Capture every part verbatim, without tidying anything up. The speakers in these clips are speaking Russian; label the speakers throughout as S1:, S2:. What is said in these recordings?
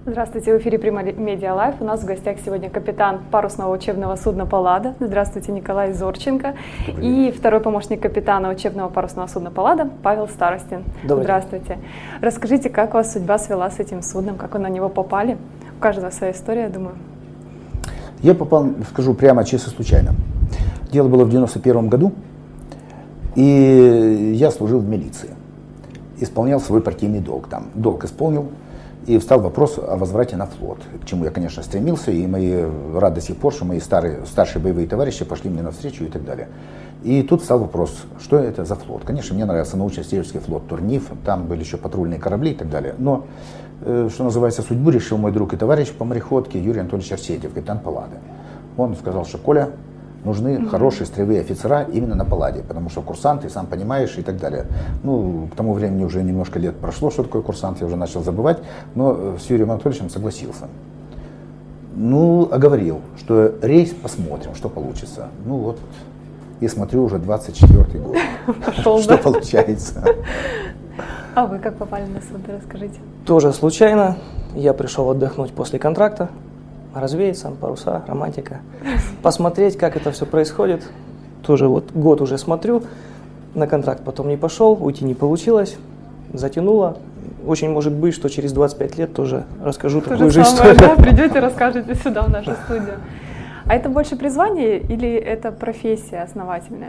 S1: Здравствуйте, в эфире Прима Медиа Лайф. У нас в гостях сегодня капитан парусного учебного судна «Паллада». Здравствуйте, Николай Зорченко. И второй помощник капитана учебного парусного судна «Паллада» Павел Старостин. Добрый Здравствуйте. День. Расскажите, как у вас судьба свела с этим судном, как вы на него попали? У каждого своя история, я думаю.
S2: Я попал, скажу прямо, чисто случайно. Дело было в девяносто первом году, и я служил в милиции. Исполнял свой партийный долг там. Долг исполнил. И встал вопрос о возврате на флот, к чему я, конечно, стремился, и мои рады до сих пор, что мои старые, старшие боевые товарищи пошли мне навстречу и так далее. И тут встал вопрос, что это за флот. Конечно, мне нравился научно-исследовательский флот Турниф, там были еще патрульные корабли и так далее. Но, э, что называется, судьбу решил мой друг и товарищ по мореходке Юрий Анатольевич Арсентьев, капитан «Паллады». Он сказал, что Коля, нужны mm-hmm. хорошие строевые офицера именно на «Палладе», потому что курсанты, сам понимаешь, и так далее. Ну, к тому времени уже немножко лет прошло, что такое курсант, я уже начал забывать, но с Юрием Анатольевичем согласился. Ну, оговорил, что рейс посмотрим, что получится. Ну вот, и смотрю, уже двадцать четвёртый год. Что получается.
S1: А вы как попали на судно, расскажите.
S3: Тоже случайно. Я пришел отдохнуть после контракта. Развеяться, паруса, романтика. Посмотреть, как это все происходит. Тоже вот год уже смотрю. На контракт потом не пошел, уйти не получилось. Затянуло. Очень может быть, что через двадцать пять лет тоже расскажу
S1: То
S3: такую
S1: же
S3: же
S1: самое,
S3: историю.
S1: Да, придете, расскажете сюда, в нашу студию. А это больше призвание или это профессия основательная?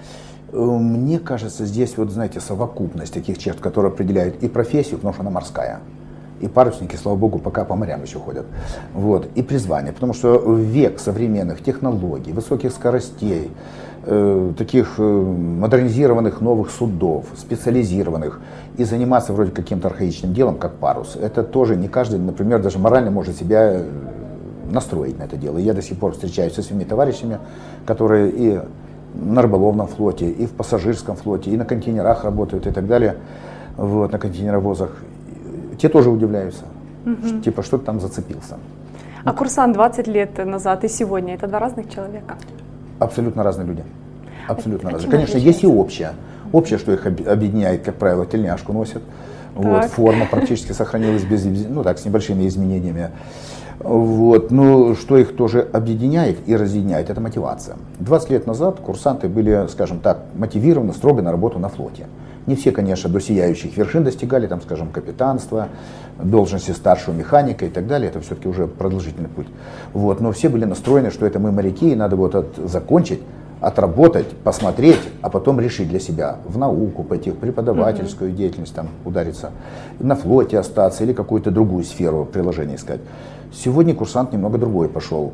S2: Мне кажется, здесь, вот знаете, совокупность таких черт, которые определяют и профессию, потому что она морская. И парусники, слава богу, пока по морям еще ходят. Вот. И призвание, потому что в век современных технологий, высоких скоростей, э, таких э, модернизированных новых судов, специализированных, и заниматься вроде каким-то архаичным делом, как парус, это тоже не каждый, например, даже морально может себя настроить на это дело. И я до сих пор встречаюсь со своими товарищами, которые и на рыболовном флоте, и в пассажирском флоте, и на контейнерах работают, и так далее, вот, на контейнеровозах. Те тоже удивляются, угу. типа, что ты там зацепился.
S1: А курсант двадцать лет назад и сегодня — это два разных человека?
S2: Абсолютно разные люди. Абсолютно а разные. Конечно, есть и общее. Общее, что их объединяет, как правило, тельняшку носят. Вот, форма практически сохранилась без, ну, так, с небольшими изменениями. Вот, но что их тоже объединяет и разъединяет, это мотивация. двадцать лет назад курсанты были, скажем так, мотивированы строго на работу на флоте. Не все, конечно, до сияющих вершин достигали, там, скажем, капитанства, должности старшего механика и так далее. Это все-таки уже продолжительный путь. Вот. Но все были настроены, что это мы моряки, и надо вот от, закончить, отработать, посмотреть, а потом решить для себя в науку пойти, в преподавательскую mm-hmm. деятельность, там, удариться, на флоте остаться или какую-то другую сферу приложения искать. Сегодня курсант немного другой пошел.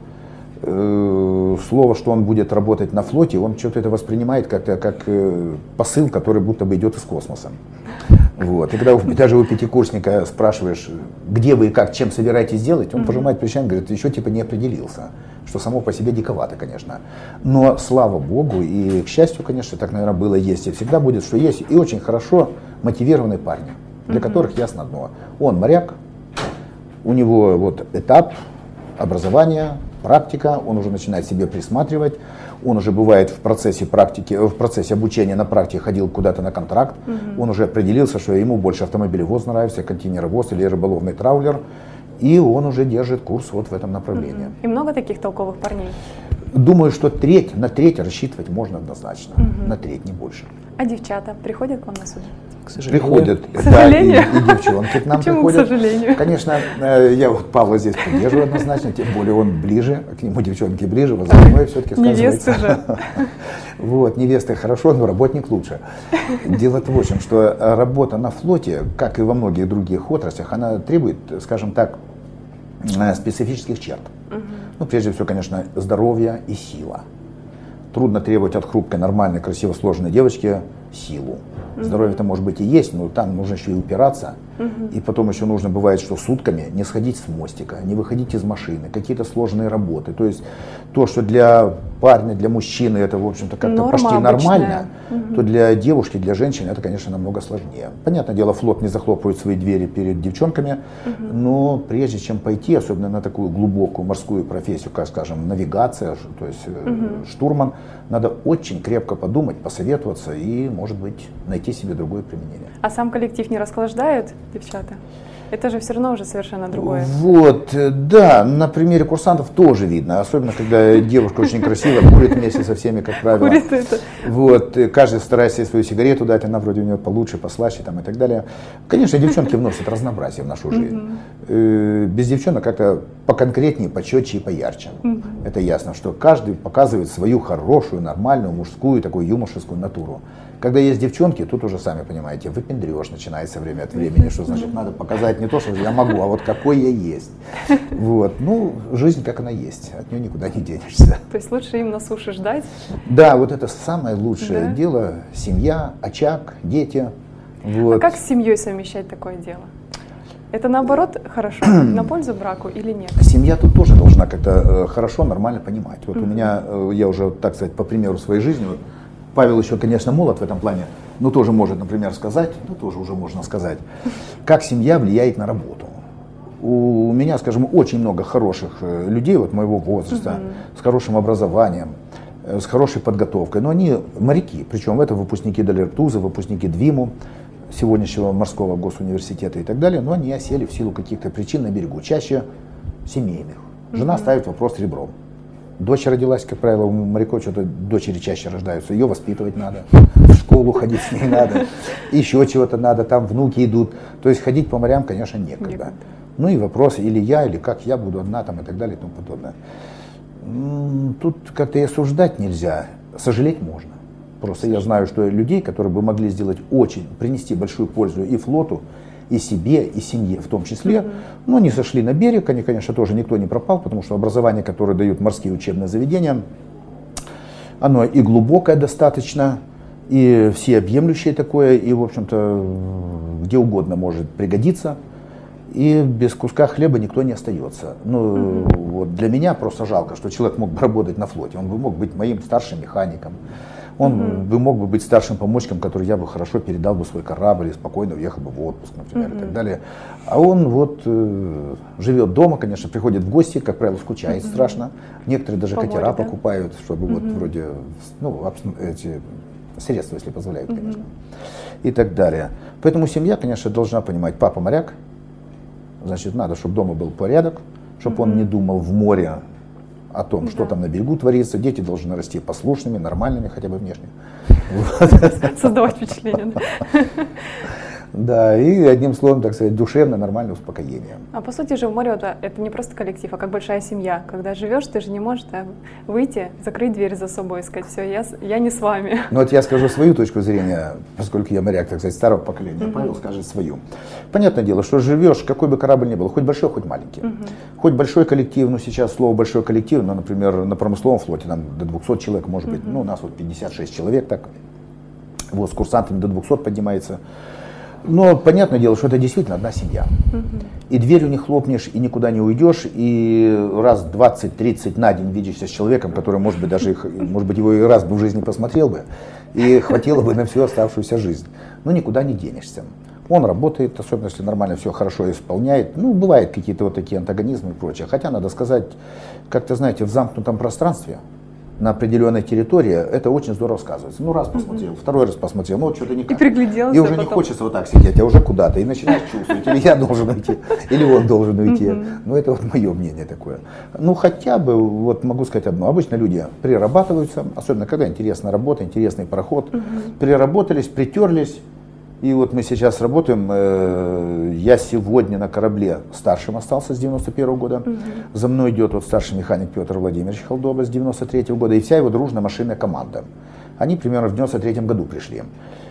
S2: Слово, что он будет работать на флоте, он что-то это воспринимает как-то как посыл, который будто бы идет из космоса. Вот. И когда даже у пятикурсника спрашиваешь, где вы и как, чем собираетесь делать, он mm-hmm. пожимает плечами, говорит, еще типа не определился, что само по себе диковато, конечно. Но слава богу и к счастью, конечно, так, наверное, было, есть и всегда будет, что есть и очень хорошо мотивированные парни, для mm-hmm. которых ясно одно. Он моряк, у него вот этап образования, практика, он уже начинает себе присматривать, он уже бывает в процессе практики, в процессе обучения на практике ходил куда-то на контракт, угу. он уже определился, что ему больше автомобилевоз нравится, контейнеровоз или рыболовный траулер, и он уже держит курс вот в этом направлении.
S1: Угу. И много таких толковых парней?
S2: Думаю, что треть, на треть рассчитывать можно однозначно, угу. на треть, не больше.
S1: А девчата приходят к вам на суд?
S3: К сожалению.
S2: Приходят,
S1: к сожалению?
S2: Да, и, и девчонки к нам
S1: Почему,
S2: приходят.
S1: К сожалению?
S2: Конечно, я вот Павла здесь поддерживаю однозначно, тем более он ближе, к нему девчонки ближе, возрастной все-таки сказывается.
S1: Невесты же.
S2: Вот, невесты хорошо, но работник лучше. Дело-то в том, что работа на флоте, как и во многих других отраслях, она требует, скажем так, специфических черт. Угу. Ну, прежде всего, конечно, здоровье и сила. Трудно требовать от хрупкой, нормальной, красиво сложенной девочки силу. Mm-hmm. Здоровье-то может быть и есть, но там нужно еще и упираться. Mm-hmm. И потом еще нужно бывает, что сутками не сходить с мостика, не выходить из машины, какие-то сложные работы. То есть то, что для парня, для мужчины это, в общем-то, как-то Норма почти обычная. Нормально, mm-hmm. то для девушки, для женщины это, конечно, намного сложнее. Понятное дело, флот не захлопывает свои двери перед девчонками, mm-hmm. но прежде чем пойти, особенно на такую глубокую морскую профессию, как, скажем, навигация, то есть mm-hmm. штурман, надо очень крепко подумать, посоветоваться и, может быть, найти себе другое применение.
S1: А сам коллектив не расхлаждают, девчата? Это же все равно уже совершенно другое.
S2: Вот, да, на примере курсантов тоже видно, особенно когда девушка очень красивая, курит вместе со всеми, как правило.
S1: Курит это.
S2: Вот, каждый старается себе свою сигарету дать, она вроде у нее получше, послаще там и так далее. Конечно, девчонки вносят разнообразие в нашу жизнь. Mm-hmm. Без девчонок как-то поконкретнее, почетче и поярче. Mm-hmm. Это ясно, что каждый показывает свою хорошую, нормальную, мужскую, такую юморскую натуру. Когда есть девчонки, тут уже, сами понимаете, выпендреж начинается время от времени, что значит, надо показать не то, что я могу, а вот какой я есть. Вот. Ну, жизнь как она есть, от нее никуда не денешься.
S1: То есть лучше им на суше ждать?
S2: Да, вот это самое лучшее
S1: да?
S2: дело, семья, очаг, дети. Вот.
S1: А как с семьей совмещать такое дело? Это наоборот хорошо, на пользу браку или нет?
S2: Семья тут тоже должна как-то э, хорошо, нормально понимать. Вот mm-hmm. у меня, э, я уже, так сказать, по примеру своей жизни, Павел еще, конечно, молод в этом плане, но тоже может, например, сказать, ну тоже уже можно сказать, как семья влияет на работу. У меня, скажем, очень много хороших людей вот моего возраста, mm-hmm. с хорошим образованием, с хорошей подготовкой, но они моряки, причем это выпускники Долертуза, выпускники ДВИМу, сегодняшнего морского госуниверситета и так далее, но они осели в силу каких-то причин на берегу, чаще семейных. Жена mm-hmm. ставит вопрос ребром. Дочь родилась, как правило, у моряков что-то дочери чаще рождаются, ее воспитывать надо, в школу ходить с ней надо, еще чего-то надо, там внуки идут. То есть ходить по морям, конечно, некогда. некогда. Ну и вопрос, или я, или как я буду одна, там и так далее и тому подобное. Тут как-то и осуждать нельзя, сожалеть можно. Просто я знаю, что людей, которые бы могли сделать очень, принести большую пользу и флоту, и себе, и семье в том числе, mm-hmm. но они сошли на берег, они, конечно, тоже никто не пропал, потому что образование, которое дают морские учебные заведения, оно и глубокое достаточно, и всеобъемлющее такое, и, в общем-то, где угодно может пригодиться, и без куска хлеба никто не остается. Ну, mm-hmm. вот для меня просто жалко, что человек мог бы работать на флоте, он бы мог быть моим старшим механиком. Он mm-hmm. бы мог бы быть старшим помощником, который я бы хорошо передал бы свой корабль и спокойно уехал бы в отпуск, например, mm-hmm. и так далее. А он вот э, живет дома, конечно, приходит в гости, как правило, скучает mm-hmm. страшно. Некоторые даже По катера морю, покупают, да? чтобы mm-hmm. вот вроде, ну, эти средства, если позволяют, mm-hmm. конечно, и так далее. Поэтому семья, конечно, должна понимать, папа моряк, значит, надо, чтобы дома был порядок, чтобы mm-hmm. он не думал в море о том, что да. там на берегу творится. Дети должны расти послушными, нормальными, хотя бы внешне.
S1: Создавать впечатление.
S2: Да, и одним словом, так сказать, душевное, нормальное успокоение.
S1: А по сути же в море это, это не просто коллектив, а как большая семья. Когда живешь, ты же не можешь да, выйти, закрыть дверь за собой и сказать, все, я, я не с вами.
S2: Ну вот я скажу свою точку зрения, поскольку я моряк, так сказать, старого поколения, mm-hmm. Павел скажет свою. Понятное дело, что живешь, какой бы корабль ни был, хоть большой, хоть маленький. Mm-hmm. Хоть большой коллектив, ну сейчас слово большой коллектив, ну, например, на промысловом флоте там до двухсот человек может быть, mm-hmm. ну у нас вот пятьдесят шесть человек, так, вот с курсантами до двухсот поднимается. Но понятное дело, что это действительно одна семья. Uh-huh. И дверью не хлопнешь, и никуда не уйдешь, и раз двадцать-тридцать на день видишься с человеком, который, может быть, даже их, может быть, его и раз бы в жизни посмотрел бы, и хватило бы на всю оставшуюся жизнь. Но никуда не денешься. Он работает, особенно если нормально все хорошо исполняет. Ну, бывают какие-то вот такие антагонизмы и прочее. Хотя, надо сказать, как-то, знаете, в замкнутом пространстве, на определенной территории, это очень здорово сказывается. Ну, раз посмотрел, mm-hmm. второй раз посмотрел, ну, вот что-то никак.
S1: И пригляделся.
S2: И уже потом не хочется вот так сидеть, а уже куда-то. И начинаешь чувствовать, или я должен уйти, или он должен уйти. Mm-hmm. Ну, это вот мое мнение такое. Ну, хотя бы, вот могу сказать одно. Обычно люди перерабатываются, особенно когда интересная работа, интересный пароход. Mm-hmm. Переработались, притерлись. И вот мы сейчас работаем, э, я сегодня на корабле старшим остался с девяносто первого года, угу. за мной идет вот старший механик Петр Владимирович Холдоба с девяносто третьего года и вся его дружная машинная команда. Они примерно в девяносто третьем году пришли.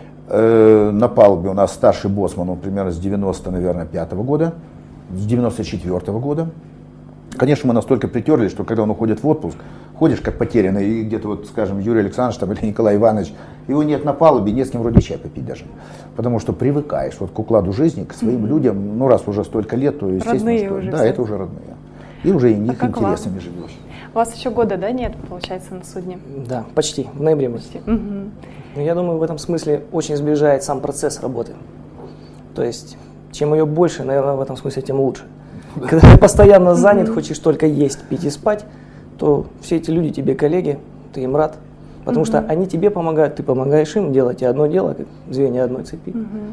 S2: Э, на палубе у нас старший боцман, он примерно с девяносто пятого года, с девяносто четвёртого года. Конечно, мы настолько притерлись, что когда он уходит в отпуск, ходишь как потерянный, и где-то вот, скажем, Юрий Александрович там, или Николай Иванович, его нет на палубе, нет с кем вроде чай попить даже. Потому что привыкаешь вот к укладу жизни, к своим mm-hmm. людям, ну раз уже столько лет, то естественно, родные что, уже да, все. Это уже родные. И уже и них а интересами живешь.
S1: У вас еще года, да, нет, получается, на судне?
S3: Да, почти, в ноябре почти. Угу. Но я думаю, в этом смысле очень сближает сам процесс работы. То есть, чем ее больше, наверное, в этом смысле, тем лучше. Когда ты постоянно занят, mm-hmm. хочешь только есть, пить и спать, то все эти люди тебе коллеги, ты им рад. Потому mm-hmm. что они тебе помогают, ты помогаешь им, делаете одно дело, как звенья одной цепи.
S1: Mm-hmm.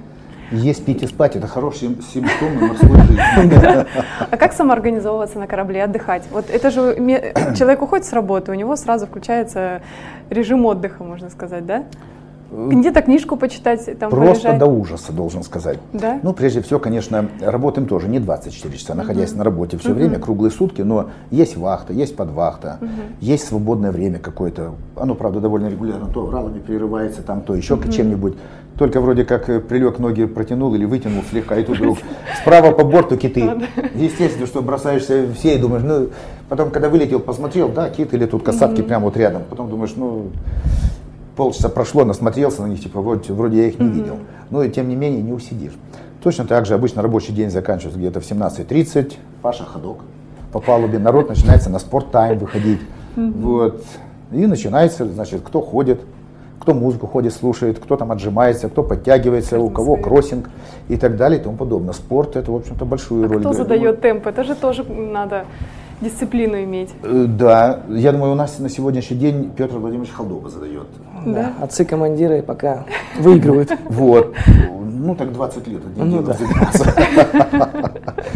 S2: Есть, пить и спать – это хорошие симптомы морской жизни.
S1: А как самоорганизовываться на корабле, отдыхать? Вот это же человек уходит с работы, у него сразу включается режим отдыха, можно сказать, да? Где-то книжку почитать, там
S2: Просто
S1: полежать.
S2: До ужаса, должен сказать.
S1: Да?
S2: Ну, прежде всего, конечно, работаем тоже не двадцать четыре часа, находясь uh-huh. на работе все uh-huh. время, круглые сутки, но есть вахта, есть подвахта, uh-huh. есть свободное время какое-то. Оно, правда, довольно регулярно, то вралами прерывается, там, то еще uh-huh. чем-нибудь. Только вроде как прилег, ноги протянул или вытянул слегка, и тут вдруг справа по борту киты. Естественно, что бросаешься все и думаешь, ну, потом, когда вылетел, посмотрел, да, кит или тут касатки uh-huh. прямо вот рядом. Потом думаешь, ну... Полчаса прошло, насмотрелся на них, типа, вот, вроде я их не mm-hmm. видел. Но и тем не менее не усидишь. Точно так же обычно рабочий день заканчивается где-то в семнадцать тридцать. Паша ходок по палубе, народ начинается на спорт-тайм выходить. Mm-hmm. Вот. И начинается, значит, кто ходит, кто музыку ходит, слушает, кто там отжимается, кто подтягивается, у кого кроссинг и так далее и тому подобное. Спорт это, в общем-то, большую
S1: а
S2: роль
S1: кто
S2: играет.
S1: Кто задает
S2: вот.
S1: темп? Это же тоже надо дисциплину иметь.
S2: Да, я думаю, у нас на сегодняшний день Петр Владимирович Халдоба задает.
S3: Да, отцы-командиры пока выигрывают.
S2: Вот. Ну так двадцать лет одним
S3: ну,
S2: делом
S3: да.
S2: заниматься.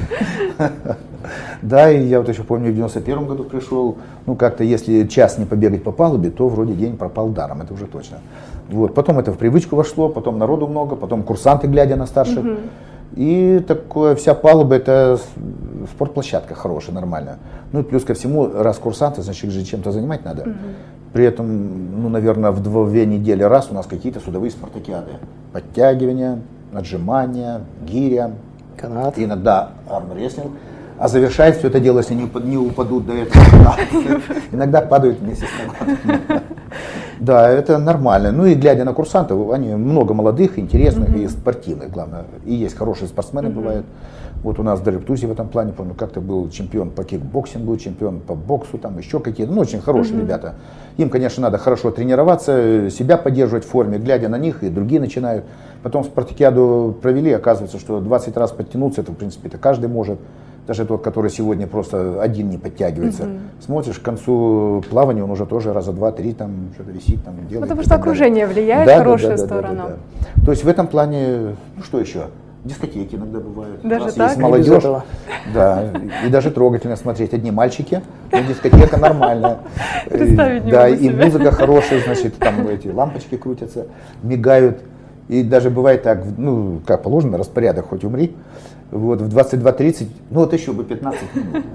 S2: Да, и я вот еще помню, в девяносто первом году пришел, ну как-то если час не побегать по палубе, то вроде день пропал даром, это уже точно. Вот. Потом это в привычку вошло, потом народу много, потом курсанты, глядя на старших. Угу. И такое, вся палуба это спортплощадка хорошая, нормальная. Ну и плюс ко всему, раз курсанты, значит же чем-то занимать надо. Угу. При этом, ну, наверное, в две недели раз у нас какие-то судовые спартакиады. Подтягивания, отжимания, гиря,
S3: канат.
S2: Иногда армрестлинг. А завершает все это дело, если не, не упадут до этого. Иногда падают вместе с канатом. Да, это нормально. Ну и глядя на курсантов, они много молодых, интересных и спортивных, главное. И есть хорошие спортсмены бывают. Вот у нас в Дарептузе в этом плане, помню, как-то был чемпион по кикбоксингу, чемпион по боксу, там еще какие-то, ну, очень хорошие uh-huh. ребята. Им, конечно, надо хорошо тренироваться, себя поддерживать в форме, глядя на них, и другие начинают. Потом спартакиаду провели, оказывается, что двадцать раз подтянуться, это, в принципе, это каждый может. Даже тот, который сегодня просто один не подтягивается. Uh-huh. Смотришь, к концу плавания он уже тоже раза два-три там что-то висит, там делает.
S1: Потому что окружение влияет
S2: да,
S1: в хорошую
S2: да, да,
S1: сторону.
S2: Да, да, да. То есть в этом плане, ну что еще? Дискотеки иногда бывают.
S1: Даже
S2: так?
S1: Есть
S2: молодежь, да, и даже трогательно смотреть. Одни мальчики, но дискотека нормальная.
S1: Представить не
S2: Да,
S1: могу
S2: и
S1: себя.
S2: музыка хорошая, значит, там эти лампочки крутятся, мигают. И даже бывает так, ну, как положено, распорядок, хоть умри. Вот, в двадцать два тридцать, ну вот еще бы пятнадцать минут.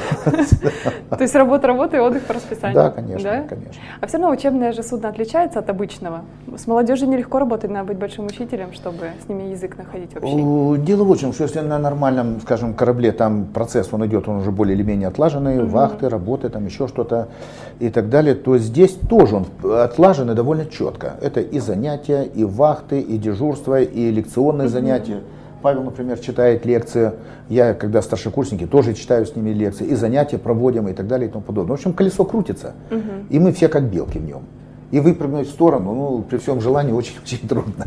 S1: То есть работа, работа и отдых по расписанию?
S2: Да, конечно,
S1: да?
S2: конечно.
S1: А все равно учебное же судно отличается от обычного? С молодежью нелегко работать, надо быть большим учителем, чтобы с ними язык находить общий.
S2: Дело в том, что если на нормальном, скажем, корабле там процесс, он идет, он уже более или менее отлаженный, угу. вахты, работы, там еще что-то и так далее, то здесь тоже он отлаженный довольно четко. Это и занятия, и вахты, и дежурства, и лекционные угу. занятия. Павел, например, читает лекции, я, когда старшекурсники, тоже читаю с ними лекции, и занятия проводим, и так далее, и тому подобное. В общем, колесо крутится, угу. и мы все как белки в нем. И выпрыгнуть в сторону, ну, при всем желании, очень-очень трудно.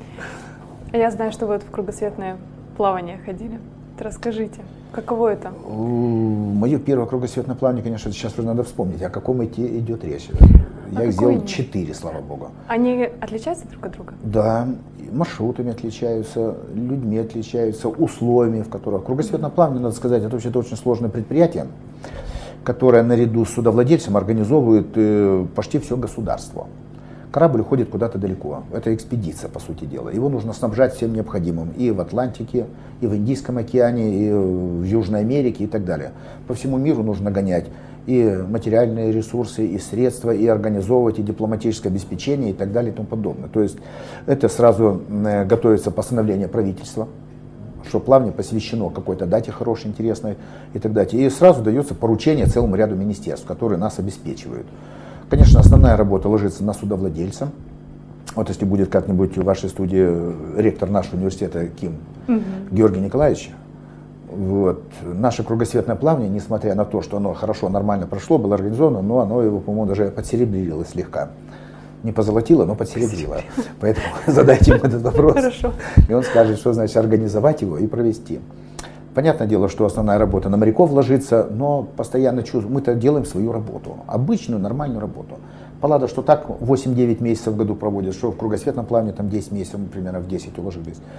S1: Я знаю, что вы в кругосветное плавание ходили. Расскажите, каково это?
S2: Мое первое кругосветное плавание, конечно, сейчас уже надо вспомнить, о каком идет речь. Я
S1: а
S2: их сделал четыре, слава богу.
S1: Они отличаются друг от друга?
S2: Да, маршрутами отличаются, людьми отличаются, условиями, в которых. Кругосветное плавание, надо сказать, это вообще-то очень сложное предприятие, которое наряду с судовладельцем организовывает э, почти все государство. Корабль уходит куда-то далеко. Это экспедиция, по сути дела. Его нужно снабжать всем необходимым. И в Атлантике, и в Индийском океане, и в Южной Америке, и так далее. По всему миру нужно гонять и материальные ресурсы, и средства, и организовывать, и дипломатическое обеспечение, и так далее, и тому подобное. То есть это сразу готовится постановление правительства, что плавание посвящено какой-то дате хорошей, интересной, и так далее. И сразу дается поручение целому ряду министерств, которые нас обеспечивают. Конечно, основная работа ложится на судовладельца. Вот если будет как-нибудь в вашей студии ректор нашего университета Ким угу. Георгий Николаевич, вот, наше кругосветное плавание, несмотря на то, что оно хорошо, нормально прошло, было организовано, но оно его, по-моему, даже подсеребрило слегка. Не позолотило, но подсеребрило. Поэтому задайте ему этот вопрос,
S1: Хорошо.
S2: и он скажет, что значит организовать его и провести. Понятное дело, что основная работа на моряков ложится, но постоянно чувствуем, мы-то делаем свою работу, обычную, нормальную работу. Паллада, что так восемь-девять месяцев в году проводит, что в кругосветном плавании там десять месяцев, мы примерно в десять уложились.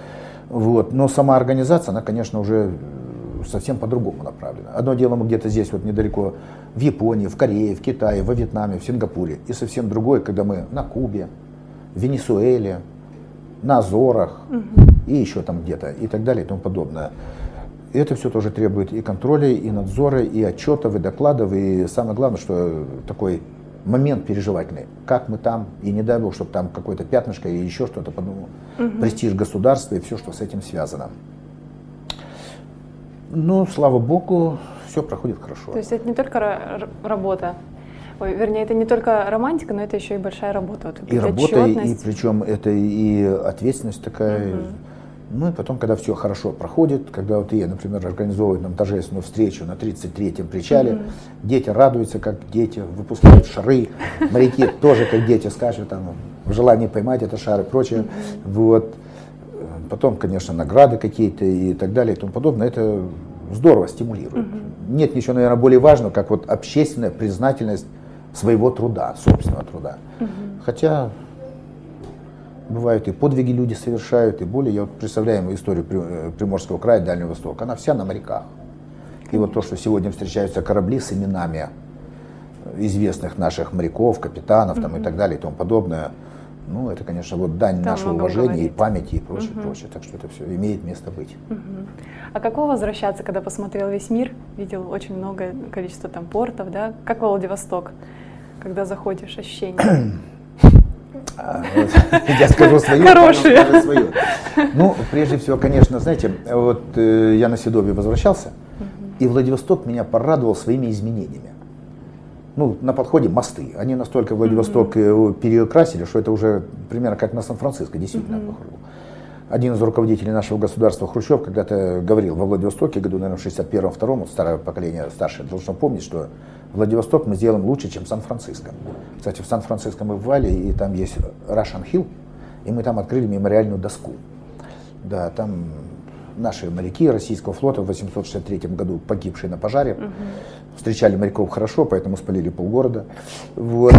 S2: Вот. Но сама организация, она, конечно, уже совсем по-другому направлена. Одно дело мы где-то здесь, вот недалеко, в Японии, в Корее, в Китае, во Вьетнаме, в Сингапуре. И совсем другое, когда мы на Кубе, в Венесуэле, на Азорах, угу. и еще там где-то, и так далее, и тому подобное. И это все тоже требует и контроля, и надзора, и отчетов, и докладов, и самое главное, что такой момент переживательный. Как мы там, и не дай бог, чтобы там какое-то пятнышко или еще что-то, подумал, угу. престиж государства и все, что с этим связано. Ну, слава богу, все проходит хорошо.
S1: То есть это не только работа, ой, вернее, это не только романтика, но это еще и большая работа. Вот,
S2: и работа, и причем это и ответственность такая. Угу. Ну и потом, когда все хорошо проходит, когда вот я, например, организовываю нам торжественную встречу на тридцать третьем причале, mm-hmm. дети радуются, как дети, выпускают шары, моряки тоже как дети скачут, там, в желании поймать это шары и прочее. Mm-hmm. Вот. Потом, конечно, награды какие-то и так далее и тому подобное. Это здорово стимулирует. Mm-hmm. Нет ничего, наверное, более важного, как вот общественная признательность своего труда, собственного труда. Mm-hmm. Хотя бывают и подвиги люди совершают, и более. Я вот представляю историю Приморского края, Дальнего Востока, она вся на моряках. И вот то, что сегодня встречаются корабли с именами известных наших моряков, капитанов там, mm-hmm. и так далее и тому подобное, ну это, конечно, вот дань Там нашего уважения говорит. И памяти и прочее, mm-hmm. прочее. Так что это все имеет место быть.
S1: Mm-hmm. А каково возвращаться, когда посмотрел весь мир, видел очень много количества там портов, да? Как Владивосток, когда заходишь, ощущения?
S2: А, вот, я скажу свое,
S1: Хорошие.
S2: свое. Ну, прежде всего, конечно, знаете, вот э, я на Седовье возвращался, угу. и Владивосток меня порадовал своими изменениями. Ну, на подходе мосты. Они настолько Владивосток угу. перекрасили, что это уже примерно как на Сан-Франциско, действительно угу. похоже. Один из руководителей нашего государства, Хрущев, когда-то говорил, во Владивостоке, году, наверное, в шестьдесят первом втором, вот старое поколение старшее должно помнить, что Владивосток мы сделаем лучше, чем Сан-Франциско. Кстати, в Сан-Франциско мы бывали, и там есть Russian Hill, и мы там открыли мемориальную доску. Да, там наши моряки российского флота в восемьсот шестьдесят третьем году, погибшие на пожаре, угу. встречали моряков хорошо, поэтому спалили полгорода. Вот.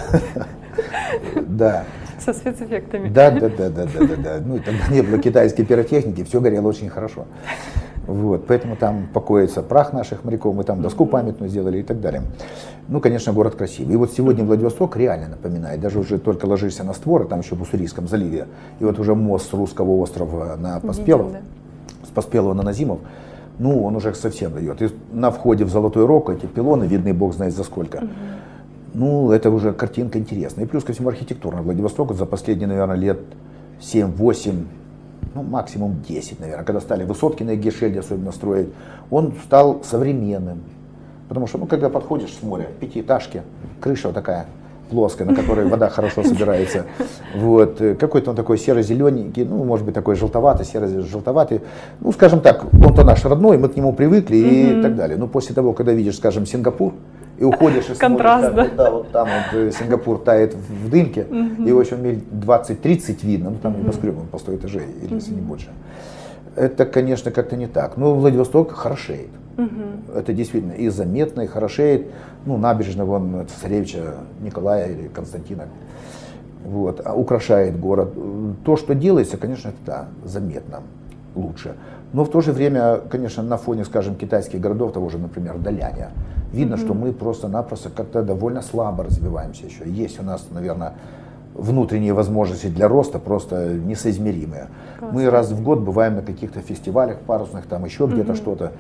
S2: Да.
S1: Со спецэффектами.
S2: Да, да, да, да, да, да, да. Ну и тогда не было китайской пиротехники, все горело очень хорошо. Вот, поэтому там покоится прах наших моряков, мы там доску памятную сделали и так далее. Ну, конечно, город красивый. И вот сегодня Владивосток реально напоминает, даже уже только ложишься на створ, там еще в Уссурийском заливе, и вот уже мост с Русского острова на Поспелов, Видим, да. с Поспелова на Назимов, ну, он уже совсем дает. И на входе в Золотой Рог эти пилоны, видны бог знает за сколько. Угу. Ну, это уже картинка интересная. И плюс ко всему архитектурно. Владивосток за последние, наверное, лет семь-восемь, ну, максимум десять, наверное, когда стали высотки на Эгешельде особенно строить, он стал современным. Потому что, ну, когда подходишь с моря, пятиэтажки, крыша вот такая плоская, на которой вода хорошо собирается, вот, какой-то он такой серо-зелененький, ну, может быть, такой желтоватый, серо-желтоватый, ну, скажем так, он-то наш родной, мы к нему привыкли и так далее. Но после того, когда видишь, скажем, Сингапур, и уходишь, и
S1: Контраст,
S2: смотришь, да? Вот, да, вот там вот Сингапур тает в дымке, uh-huh. и в общем миль двадцать-тридцать видно, ну там uh-huh. небоскребом по сто этажей, или uh-huh. если не больше. Это, конечно, как-то не так. Но Владивосток хорошеет. Uh-huh. Это действительно и заметно, и хорошеет. Ну, набережная вон царевича Николая или Константина. Вот, а украшает город. То, что делается, конечно, это да, заметно лучше. Но в то же время, конечно, на фоне, скажем, китайских городов, того же, например, Даляня, видно, mm-hmm. что мы просто-напросто как-то довольно слабо развиваемся еще. Есть у нас, наверное, внутренние возможности для роста просто несоизмеримые. Классно. Мы раз в год бываем на каких-то фестивалях парусных, там еще mm-hmm. где-то что-то.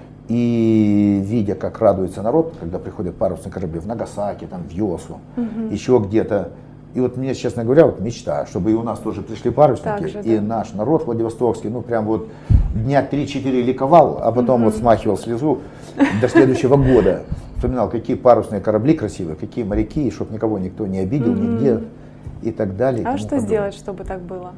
S2: И видя, как радуется народ, когда приходят парусные корабли в Нагасаки, там, в Йосу, mm-hmm. еще где-то. И вот мне, честно говоря, вот мечта, чтобы и у нас тоже пришли парусники, же, и да. наш народ владивостокский, ну прям вот дня три-четыре ликовал, а потом mm-hmm. вот смахивал слезу до следующего года. Вспоминал, какие парусные корабли красивые, какие моряки, чтобы никого никто не обидел, mm-hmm. нигде и так далее.
S1: А что подобное. Сделать, чтобы так было?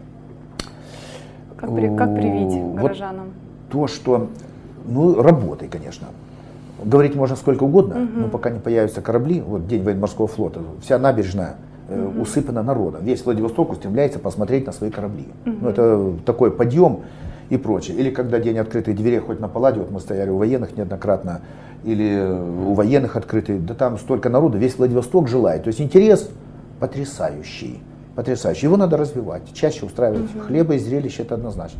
S1: Как, при, как привить
S2: вот
S1: горожанам?
S2: То, что, ну, работой, конечно. Говорить можно сколько угодно, mm-hmm. но пока не появятся корабли, вот День военно-морского флота, вся набережная Uh-huh. усыпана народом. Весь Владивосток устремляется посмотреть на свои корабли. Uh-huh. Ну, это такой подъем и прочее. Или когда день открытых дверей, хоть на Палладе, вот мы стояли у военных неоднократно, или у военных открытый, да там столько народу, весь Владивосток желает. То есть интерес потрясающий. Потрясающий. Его надо развивать, чаще устраивать. Uh-huh. Хлеба и зрелища, это однозначно.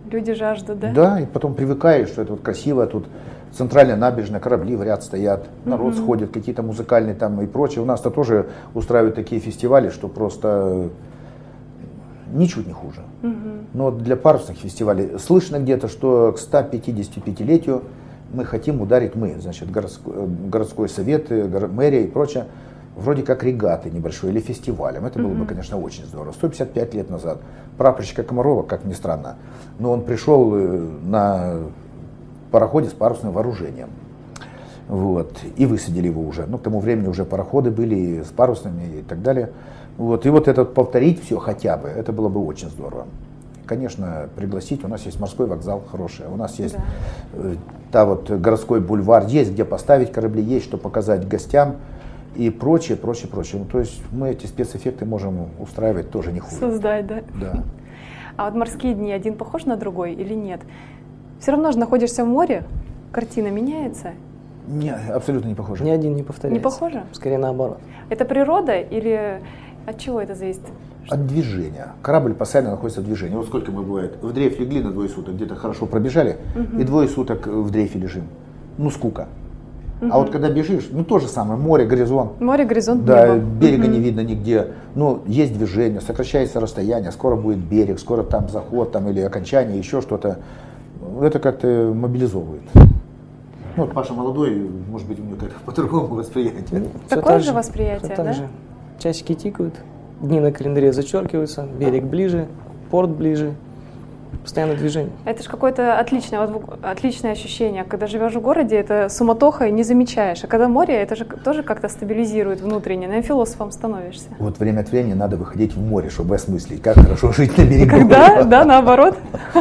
S1: Люди жаждут, да?
S2: Да, и потом привыкаешь, что это вот красиво, тут центральная набережная, корабли в ряд стоят, народ угу. сходит, какие-то музыкальные там и прочее. У нас-то тоже устраивают такие фестивали, что просто ничуть не хуже. Угу. Но для парусных фестивалей слышно где-то, что к ста пятидесятипятилетию мы хотим ударить мы, значит, городской, городской совет, мэрия и прочее, вроде как регаты небольшой или фестивалем. Это было mm-hmm. бы, конечно, очень здорово. сто пятьдесят пять лет назад прапорщика Комарова, как ни странно, но он пришел на пароходе с парусным вооружением. Вот, и высадили его уже. Ну, к тому времени уже пароходы были с парусными и так далее. Вот, и вот это повторить все хотя бы, это было бы очень здорово. Конечно, пригласить, у нас есть морской вокзал хороший, у нас есть да. та вот городской бульвар, есть где поставить корабли, есть что показать гостям и прочее, прочее, прочее. Ну, то есть мы эти спецэффекты можем устраивать тоже не хуже.
S1: Создать, да?
S2: Да.
S1: А вот морские дни один похож на другой или нет? Все равно же находишься в море, картина меняется?
S2: Не, абсолютно не похоже.
S3: Ни один не повторяется.
S1: Не похоже?
S3: Скорее наоборот.
S1: Это природа или от чего это зависит?
S2: От движения. Корабль постоянно находится в движении. Вот сколько мы бывает. В дрейф легли на двое суток, где-то хорошо пробежали, угу. и двое суток в дрейфе лежим. Ну, скука. Угу. А вот когда бежишь, ну то же самое, море, горизонт.
S1: Море, горизонт,
S2: да,
S1: небо.
S2: Берега
S1: угу.
S2: не видно нигде. Ну, есть движение, сокращается расстояние, скоро будет берег, скоро там заход там, или окончание, еще что-то. Это как-то мобилизовывает. Ну, вот Паша молодой, может быть, у него как-то по-другому восприятие.
S1: Такое же восприятие, да?
S3: Же. Часики тикают. Дни на календаре зачеркиваются, берег ближе, порт ближе, постоянное движение. Это
S1: же какое-то отличное, вот, отличное ощущение. Когда живешь в городе, это суматоха и не замечаешь. А когда море, это же тоже как-то стабилизирует внутренне. Наверное, философом становишься.
S2: Вот время от времени надо выходить в море, чтобы осмыслить, как хорошо жить на берегу.
S1: Когда? Да, наоборот.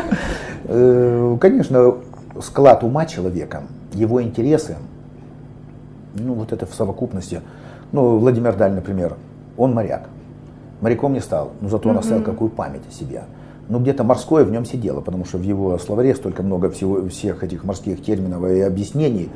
S2: Конечно, склад ума человека, его интересы, ну вот это в совокупности. Ну, Владимир Даль, например, он моряк. Моряком не стал, но зато он оставил какую память о себе. Ну, где-то морское в нем сидело, потому что в его словаре столько много всего, всех этих морских терминов и объяснений,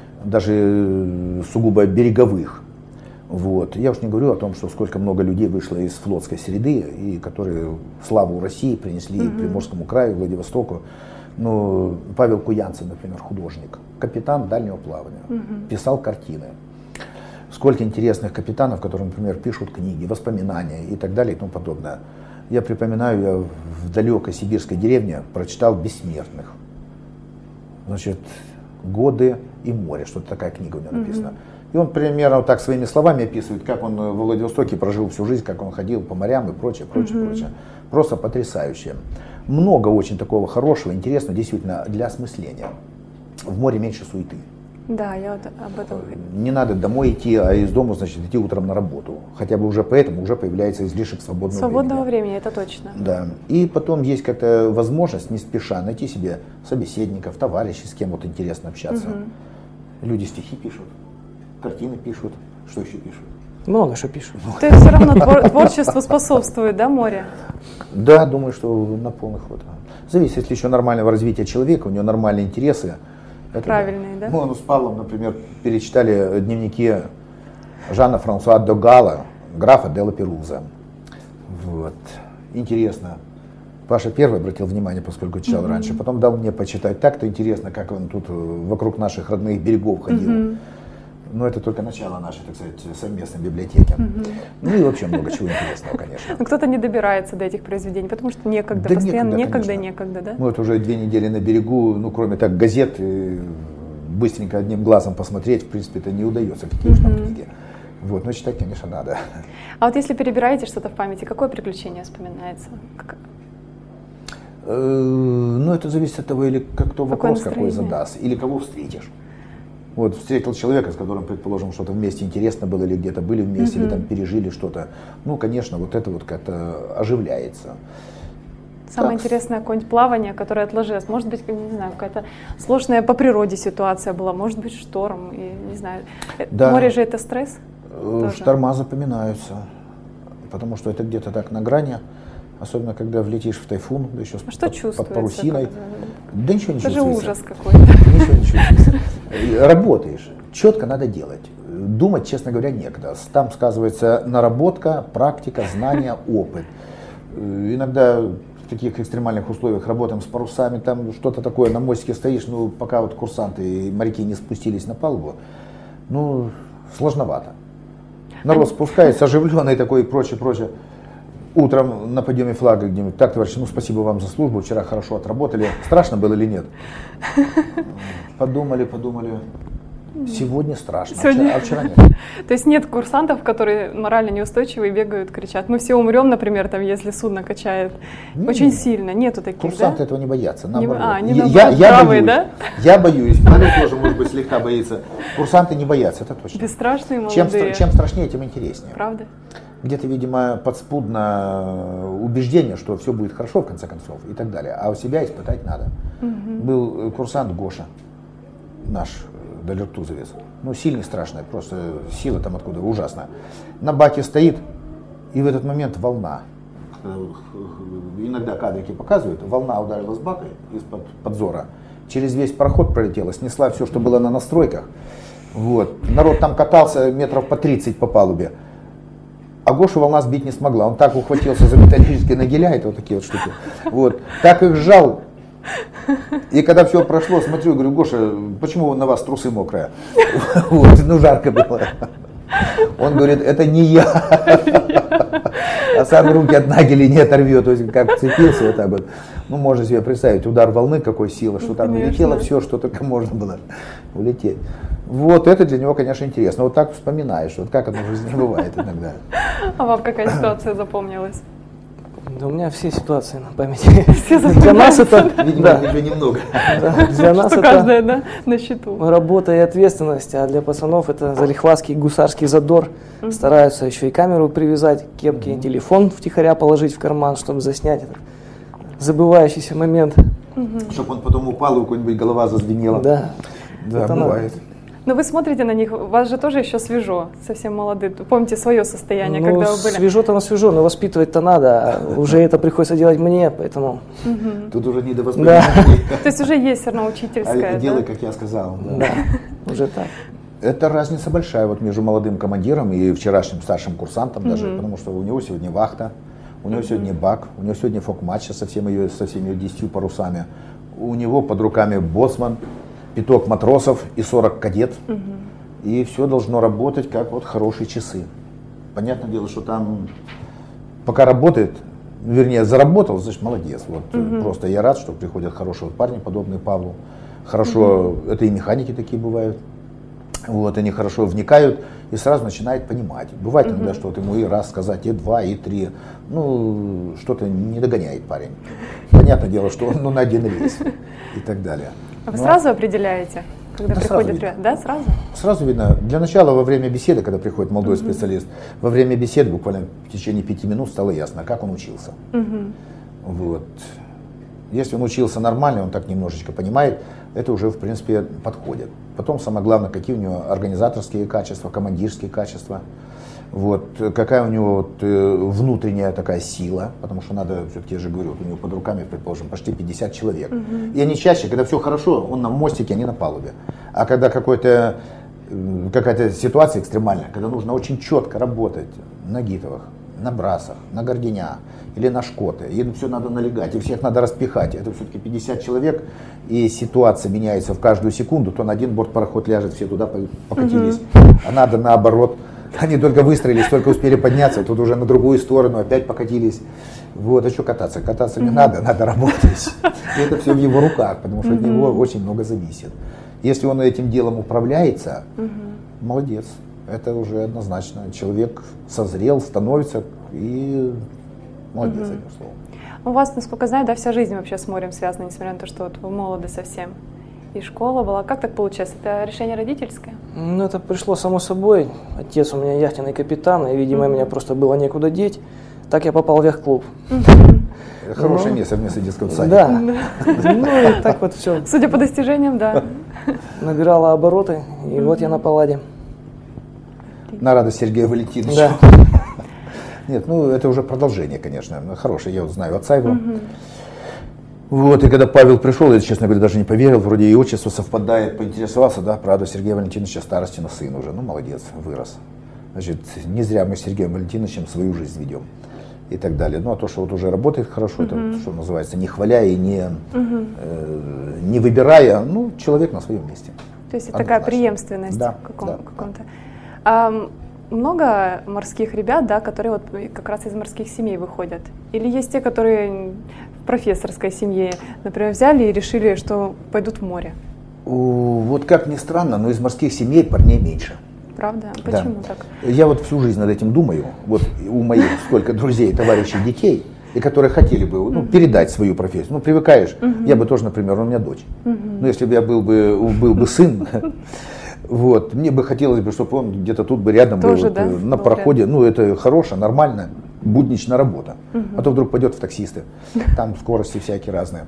S2: даже сугубо береговых. Вот. Я уж не говорю о том, что сколько много людей вышло из флотской среды, и которые славу России принесли mm-hmm. Приморскому краю, Владивостоку. Ну, Павел Куянцев, например, художник, капитан дальнего плавания, mm-hmm. писал картины. Сколько интересных капитанов, которые, например, пишут книги, воспоминания и так далее и тому подобное. Я припоминаю, я в далекой сибирской деревне прочитал «Бессмертных». Значит, «Годы и море», что-то такая книга у него написана. Mm-hmm. И он примерно вот так своими словами описывает, как он во Владивостоке прожил всю жизнь, как он ходил по морям и прочее, прочее, mm-hmm. прочее. Просто потрясающе. Много очень такого хорошего, интересного, действительно, для осмысления. В море меньше суеты.
S1: Да, я вот об этом.
S2: Не надо домой идти, а из дома, значит, идти утром на работу. Хотя бы уже поэтому уже появляется излишек свободного,
S1: свободного
S2: времени.
S1: времени, это точно.
S2: Да. И потом есть как-то возможность не спеша найти себе собеседников, товарищей, с кем вот интересно общаться. Угу. Люди стихи пишут, картины пишут, что еще пишут?
S3: Много что пишут.
S1: То есть все равно творчеству способствует, да, море?
S2: Да, думаю, что на полный ход. Зависит, если еще нормального развития человека, у него нормальные интересы. Это
S1: правильные, да?
S2: да? Мы с Павлом, например, перечитали дневники Жана Франсуа де Галла, графа де ла Перуза. Вот. Интересно. Паша первый обратил внимание, поскольку читал mm-hmm. раньше. Потом дал мне почитать. Так-то интересно, как он тут вокруг наших родных берегов ходил. Mm-hmm. Но это только начало нашей, так сказать, совместной библиотеки. Mm-hmm. Ну и вообще много чего интересного, конечно.
S1: Но кто-то не добирается до этих произведений, потому что некогда,
S2: да
S1: постоянно
S2: некогда,
S1: некогда, некогда, да?
S2: Мы вот уже две недели на берегу, ну кроме так газет, быстренько одним глазом посмотреть, в принципе, это не удается, какие уж там mm-hmm. книги. Вот, но читать, конечно, надо.
S1: А вот если перебираете что-то в памяти, какое приключение вспоминается? Как...
S2: Ну, это зависит от того, или как кто вопрос какой задаст, или кого встретишь. Вот встретил человека, с которым, предположим, что-то вместе интересно было, или где-то были вместе, mm-hmm. или там пережили что-то. Ну, конечно, вот это вот как-то оживляется.
S1: Самое
S2: так.
S1: интересное какое-нибудь плавание, которое отложилось. Может быть, не знаю, какая-то сложная по природе ситуация была, может быть, шторм, и, не знаю. Да. Море же это стресс? Тоже.
S2: Шторма запоминаются, потому что это где-то так на грани. Особенно, когда влетишь в тайфун, да еще
S1: а что
S2: под, под парусиной.
S1: Как...
S2: Да ничего не
S1: это
S2: чувствуется.
S1: Это же ужас какой-то.
S2: Ничего не чувствуется. Работаешь. Четко надо делать. Думать, честно говоря, некогда. Там сказывается наработка, практика, знания, опыт. Иногда в таких экстремальных условиях работаем с парусами, там что-то такое, на мостике стоишь, ну, пока вот курсанты и моряки не спустились на палубу, ну, сложновато. Народ спускается, оживленный такой и прочее, прочее. Утром на подъеме флага где-нибудь: так, товарищи, ну спасибо вам за службу, вчера хорошо отработали. Страшно было или нет? Подумали, подумали. Сегодня страшно,
S1: Сегодня...
S2: а вчера, а вчера нет.
S1: То есть нет курсантов, которые морально неустойчивые, бегают, кричат: мы все умрем, например, там, если судно качает
S2: Не,
S1: очень
S2: не.
S1: сильно. Нету таких,
S2: Курсанты
S1: да?
S2: этого не боятся,
S1: Не,
S2: наоборот.
S1: а, они
S2: я,
S1: наоборот
S2: я,
S1: правые,
S2: боюсь,
S1: да?
S2: я боюсь, Валя тоже, может быть, слегка боится. Курсанты не боятся, это точно.
S1: Бесстрашные, молодые.
S2: Чем, стра- чем страшнее, тем интереснее.
S1: Правда?
S2: Где-то, видимо, подспудно убеждение, что все будет хорошо в конце концов и так далее. А у себя испытать надо. Угу. Был курсант Гоша, наш долертузовец. Ну, сильный, страшный, просто сила там откуда ужасная. На баке стоит, и в этот момент волна. Иногда кадрики показывают, волна ударила с бака из-под подзора. Через весь пароход пролетела, снесла все, что было на настройках. Вот. Народ там катался метров по тридцать по палубе. А Гошу волна сбить не смогла. Он так ухватился за металлические нагеля, это вот такие вот штуки. Вот. Так их сжал. И когда все прошло, смотрю, говорю: Гоша, почему на вас трусы мокрые? Вот, ну жарко было. Он говорит: это не я. А сам руки от нагелей не оторвет. То есть как вцепился вот так вот. Ну, можно себе представить, удар волны, какой силы, что там улетело все, что только можно было улететь. Вот это для него, конечно, интересно. Вот так вспоминаешь, вот как оно в жизни бывает иногда.
S1: А вам какая ситуация запомнилась?
S3: Да у меня все ситуации на памяти.
S1: Все
S3: для нас это,
S2: видимо,
S3: да,
S2: уже немного.
S3: Да, для нас
S1: что
S3: это
S1: каждая, да, на счету.
S3: Работа и ответственность, а для пацанов это залихватский гусарский задор. Угу. Стараются еще и камеру привязать к кепке, угу. телефон втихаря положить в карман, чтобы заснять этот забывающийся момент.
S2: Угу. Чтобы он потом упал, и у кого-нибудь голова зазвенела.
S3: Да,
S2: да, это бывает.
S1: Надо. Но вы смотрите на них, у вас же тоже еще свежо, совсем молодые. Помните свое состояние,
S3: ну,
S1: когда вы были?
S3: Свежо-то на свежо, но воспитывать-то надо, а уже это приходится делать мне, поэтому...
S2: Тут уже не до воспитания.
S1: То есть уже есть все равно учительская.
S2: Делай, как я сказал.
S3: Да, уже так.
S2: Это разница большая вот между молодым командиром и вчерашним старшим курсантом даже, потому что у него сегодня вахта, у него сегодня бак, у него сегодня фок-матч со всеми ее, со всеми ее десятью парусами, у него под руками боцман, пяток матросов и сорок кадет, угу. и все должно работать как вот хорошие часы. Понятное дело, что там пока работает, вернее заработал, значит молодец. Вот угу. просто я рад, что приходят хорошие парни, подобные Павлу. Хорошо, угу. это и механики такие бывают. Вот, они хорошо вникают и сразу начинают понимать. Бывает угу. иногда, что вот ему и раз сказать, и два, и три. Ну, что-то не догоняет парень. Понятное дело, что он ну, на один рейс и так далее.
S1: А вы
S2: Но...
S1: сразу определяете, когда
S2: да,
S1: приходит
S2: сразу
S1: ребята? Да, сразу?
S2: Сразу видно. Для начала, во время беседы, когда приходит молодой uh-huh. специалист, во время беседы, буквально в течение пяти минут, стало ясно, как он учился. Uh-huh. Вот. Если он учился нормально, он так немножечко понимает, это уже, в принципе, подходит. Потом, самое главное, какие у него организаторские качества, командирские качества. Вот, какая у него вот, э, внутренняя такая сила, потому что надо, все-таки я же говорю, вот у него под руками, предположим, почти пятьдесят человек. Uh-huh. И они чаще, когда все хорошо, он на мостике, они на палубе. А когда какой-то, э, какая-то ситуация экстремальная, когда нужно очень четко работать на гитовых, на брасах, на горденях или на шкоты, и все надо налегать, и всех надо распихать. Это все-таки пятьдесят человек, и ситуация меняется в каждую секунду, то на один бортпароход ляжет, все туда покатились, uh-huh. а надо наоборот. Они только выстроились, только успели подняться, тут уже на другую сторону опять покатились. Вот, а что кататься? Кататься не mm-hmm. надо, надо работать. И это все в его руках, потому что mm-hmm. от него очень много зависит. Если он этим делом управляется, mm-hmm. молодец. Это уже однозначно. Человек созрел, становится и молодец, mm-hmm. одним словом.
S1: У вас, насколько знаю, да, вся жизнь вообще с морем связана, несмотря на то, что вот вы молоды совсем. И школа была. Как так получилось? Это решение родительское?
S3: Ну, это пришло само собой. Отец у меня яхтенный капитан, и, видимо, mm-hmm. меня просто было некуда деть. Так я попал в яхт-клуб.
S2: Mm-hmm. Хорошее ну, место вместо детского садика.
S3: Да. Ну, и так вот все.
S1: Судя по достижениям, да.
S3: Набирала обороты, и mm-hmm. вот я на Палладе.
S2: На радость Сергея Валентиновича.
S3: Да.
S2: Нет, ну, это уже продолжение, конечно. Хорошее, я вот знаю отца его. Mm-hmm. Вот, и когда Павел пришел, я, честно говоря, даже не поверил, вроде и отчество совпадает, поинтересовался, да, правда, Сергея Валентиновича Старостина сын уже, ну, молодец, вырос. Значит, не зря мы с Сергеем Валентиновичем свою жизнь ведем. и так далее. Ну а то, что вот уже работает хорошо, uh-huh. это что называется, не хваля и не, uh-huh. э, не выбирая, ну, человек на своем месте.
S1: То есть это такая преемственность
S2: да,
S1: в каком,
S2: да,
S1: каком-то.
S2: Да.
S1: А, много морских ребят, да, которые вот как раз из морских семей выходят? Или есть те, которые в профессорской семье, например, взяли и решили, что пойдут в море?
S2: Вот как ни странно, но из морских семей парней меньше.
S1: Правда? Почему
S2: да.
S1: так?
S2: Я вот всю жизнь над этим думаю. Вот у моих сколько друзей, товарищей, детей, и которые хотели бы ну, uh-huh. передать свою профессию. Ну, привыкаешь. Uh-huh. Я бы тоже, например, у меня дочь. Uh-huh. Но если бы я был бы, был бы сын, вот, мне бы хотелось бы, чтобы он где-то тут бы рядом был, вот, да? на был проходе. Рядом. Ну, это хорошая, нормальная, будничная работа. Uh-huh. А то вдруг пойдет в таксисты. Там скорости всякие разные.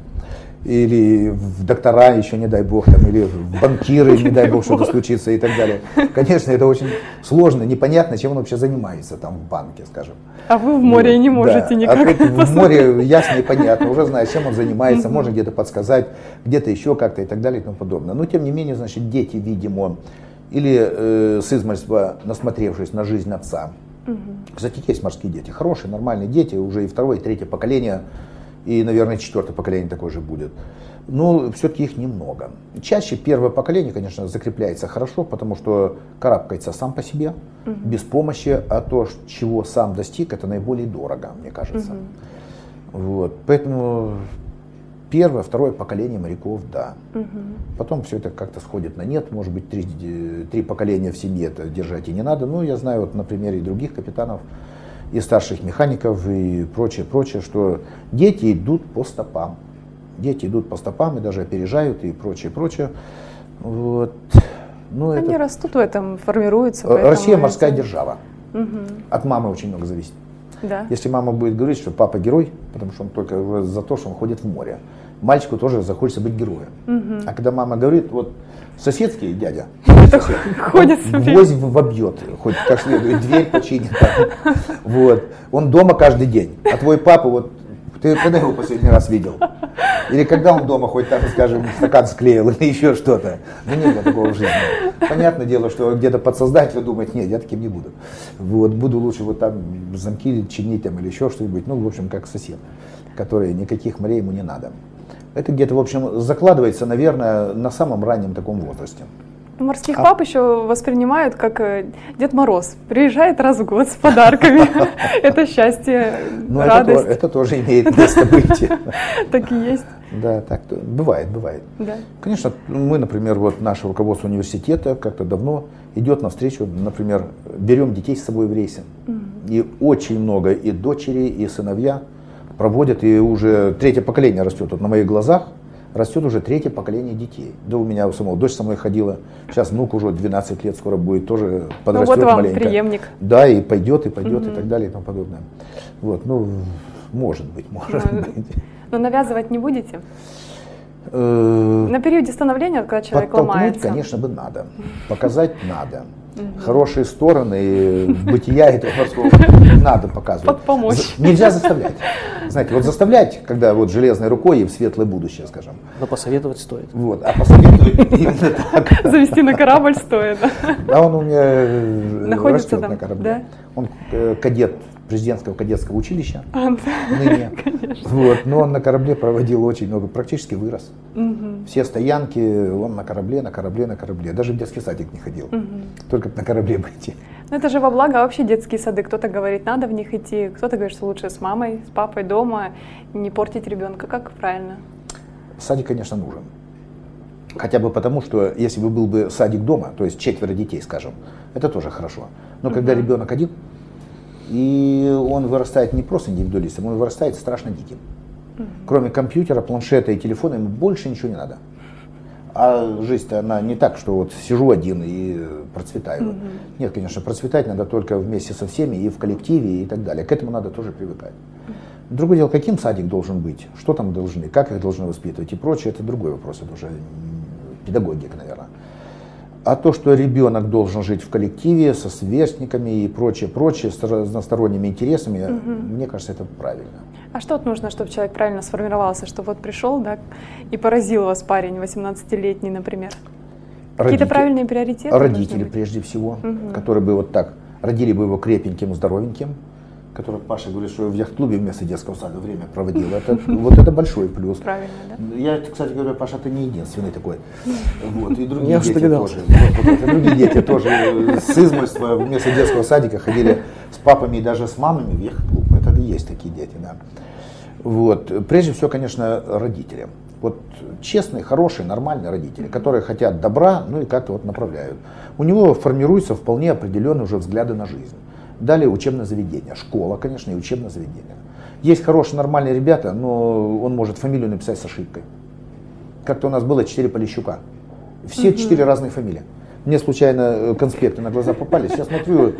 S2: Или в доктора еще, не дай бог, там, или в банкиры, не дай бог, что-то случится и так далее. Конечно, это очень сложно, непонятно, чем он вообще занимается там в банке, скажем.
S1: А вы в море вот, не можете да. никак.
S2: А тут в море ясно и понятно, уже знаешь, чем он занимается, mm-hmm. можно где-то подсказать, где-то еще как-то и так далее и тому подобное. Но тем не менее, значит, дети, видимо, или э, с измальства насмотревшись на жизнь отца. Mm-hmm. Кстати, есть морские дети, хорошие, нормальные дети, уже и второе, и третье поколение. И, наверное, четвертое поколение такое же будет. Но все-таки их немного. Чаще первое поколение, конечно, закрепляется хорошо, потому что карабкается сам по себе, угу. без помощи, а то, чего сам достиг, это наиболее дорого, мне кажется. Угу. Вот. Поэтому первое, второе поколение моряков, да. Угу. Потом все это как-то сходит на нет. Может быть, три, три поколения в семье это держать и не надо. Но я знаю вот на примере других капитанов, и старших механиков, и прочее, прочее, что дети идут по стопам. Дети идут по стопам и даже опережают, и прочее, прочее. Вот. Ну,
S1: Они
S2: это...
S1: растут в этом, формируются.
S2: Россия морская держава.
S1: Угу.
S2: От мамы очень много зависит.
S1: Да.
S2: Если мама будет говорить, что папа герой, потому что он только за то, что он ходит в море, мальчику тоже захочется быть героем. Угу. А когда мама говорит, вот соседский дядя сосед,
S1: ходит
S2: гвоздь вобьет, хоть как следует, дверь починит. Там. Вот. Он дома каждый день. А твой папа, вот ты когда его последний раз видел? Или когда он дома хоть там, скажем, стакан склеил или еще что-то? Ну не было такого в жизни. Понятное дело, что где-то подсознательно думать, нет, я таким не буду. Вот, буду лучше вот там замки чинить там, или еще что-нибудь. Ну, в общем, как сосед, который никаких морей ему не надо. Это где-то, в общем, закладывается, наверное, на самом раннем таком возрасте.
S1: Морских а... пап еще воспринимают как Дед Мороз. Приезжает раз в год с подарками. Это счастье, радость.
S2: Это тоже имеет место быть.
S1: Так и есть.
S2: Да, так бывает, бывает. Конечно, мы, например, вот наше руководство университета как-то давно идет навстречу, например, берем детей с собой в рейсы. И очень много и дочери, и сыновья проводят, и уже третье поколение растет. Вот на моих глазах растет уже третье поколение детей. Да у меня у самого дочь со мной ходила, сейчас внук уже двенадцать лет скоро будет, тоже подрастет
S1: ну, вот вам
S2: маленько.
S1: Преемник.
S2: Да, и пойдет, и пойдет,
S1: угу.
S2: и так далее, и тому подобное. Вот, ну, может быть, может
S1: но,
S2: быть.
S1: Но навязывать не будете? На периоде становления, когда человек ломается?
S2: Конечно, бы надо. Показать надо. Хорошие стороны бытия этого морского надо показывать.
S1: Помочь.
S2: Нельзя заставлять. Знаете, вот заставлять, когда вот железной рукой и в светлое будущее, скажем.
S3: Но посоветовать стоит.
S2: Вот, а посоветовать именно так.
S1: Завести на корабль стоит.
S2: А он у меня
S1: находится
S2: растет
S1: там,
S2: на корабле.
S1: Да?
S2: Он кадет президентского кадетского училища.
S1: А, да.
S2: Ныне. Вот, но он на корабле проводил очень много, практически вырос. Угу. Все стоянки, он на корабле, на корабле, на корабле. Даже в детский садик не ходил. Угу. Только на корабле быть.
S1: Ну это же во благо вообще детские сады. Кто-то говорит, надо в них идти, кто-то говорит, что лучше с мамой, с папой дома, не портить ребенка. Как правильно?
S2: Садик, конечно, нужен. Хотя бы потому, что если бы был бы садик дома, то есть четверо детей, скажем, это тоже хорошо. Но угу. когда ребенок один, и он вырастает не просто индивидуалистом, он вырастает страшно диким. Mm-hmm. Кроме компьютера, планшета и телефона ему больше ничего не надо. А жизнь-то она не так, что вот сижу один и процветаю. Mm-hmm. Нет, конечно, процветать надо только вместе со всеми и в коллективе и так далее. К этому надо тоже привыкать. Mm-hmm. Другое дело, каким садик должен быть, что там должны, как их должны воспитывать и прочее, это другой вопрос, это уже педагогика, наверное. А то, что ребенок должен жить в коллективе со сверстниками и прочее, прочее, с разносторонними интересами, угу. мне кажется, это правильно.
S1: А что вот нужно, чтобы человек правильно сформировался, что вот пришел, да, и поразил вас парень восемнадцатилетний, например? Какие-то правильные приоритеты?
S2: Родители, прежде всего, угу. которые бы вот так родили бы его крепеньким, здоровеньким, который Паша говорит, что в яхт-клубе вместо детского сада время проводил. Это, вот это большой плюс.
S1: Правильно, да?
S2: Я, кстати говоря, Паша, ты не единственный такой. Вот, и другие
S3: Я
S2: дети
S3: догадался.
S2: тоже. Вот, вот, и другие дети тоже с измольства вместо детского садика ходили с папами и даже с мамами в яхт-клуб. Это и есть такие дети, да. Вот. Прежде всего, конечно, родители. Вот честные, хорошие, нормальные родители, которые хотят добра, ну и как-то вот направляют. У него формируются вполне определенные уже взгляды на жизнь. Далее учебное заведение, школа, конечно, и учебное заведение. Есть хорошие, нормальные ребята, но он может фамилию написать с ошибкой. Как-то у нас было четыре Полищука. Все угу. четыре разные фамилии. Мне случайно конспекты на глаза попались. Я смотрю,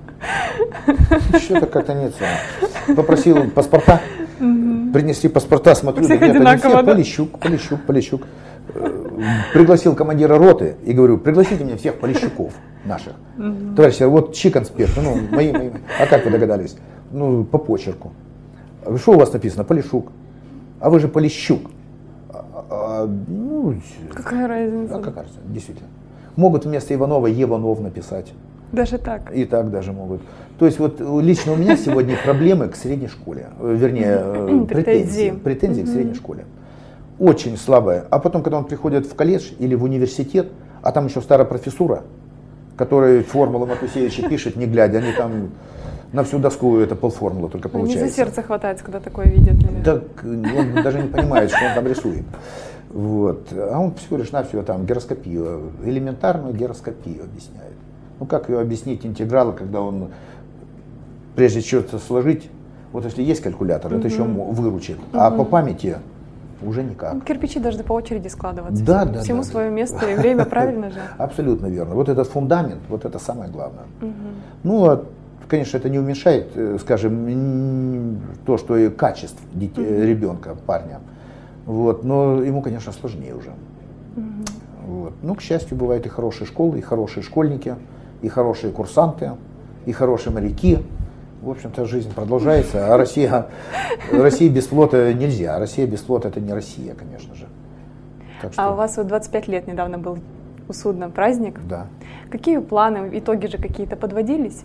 S2: что-то как-то нет. Попросил паспорта. Угу. Принесли паспорта, смотрю,
S1: всех
S2: да нет, они все
S1: да?
S2: Полищук, Полищук, Полищук. Пригласил командира роты и говорю, пригласите мне всех Полищуков наших. Угу. Товарищи, вот чьи конспекты? Ну, мои, мои. А как вы догадались? Ну, по почерку. Что у вас написано? Полищук. А вы же Полищук. А, а, ну,
S1: какая разница?
S2: А какая разница, действительно. Могут вместо Иванова Еванов написать.
S1: Даже так?
S2: И так даже могут. То есть вот лично у меня сегодня проблемы к средней школе. Вернее, претензии. Претензии к средней школе. Очень слабая. А потом, когда он приходит в колледж или в университет, а там еще старая профессура, которая формулу Матусевича пишет, не глядя, они там на всю доску это полформулы только получается.
S1: Не за сердце хватается, когда такое видят, наверное.
S2: Так он даже не понимает, что он там рисует. Вот. А он всего лишь навсего там гироскопию, элементарную гироскопию объясняет. Ну как ее объяснить интегралы, когда он, прежде что-то сложить, вот если есть калькулятор, mm-hmm. это еще выручит, mm-hmm. а по памяти уже никак.
S1: Кирпичи должны по очереди складываться.
S2: Да,
S1: всему,
S2: да,
S1: всему
S2: да,
S1: свое
S2: да.
S1: место и время, правильно же?
S2: Абсолютно верно. Вот этот фундамент, вот это самое главное.
S1: Угу.
S2: Ну, а, конечно, это не уменьшает, скажем, то, что и качеств детей, угу. ребенка, парня. Вот, но ему, конечно, сложнее уже. Угу. Вот. Ну, к счастью, бывают и хорошие школы, и хорошие школьники, и хорошие курсанты, и хорошие моряки. В общем-то, жизнь продолжается, а Россия, Россия без флота нельзя. Россия без флота — это не Россия, конечно же. Так что...
S1: А у вас вот двадцать пять лет недавно был у судна праздник.
S2: Да.
S1: Какие планы, итоги же какие-то подводились?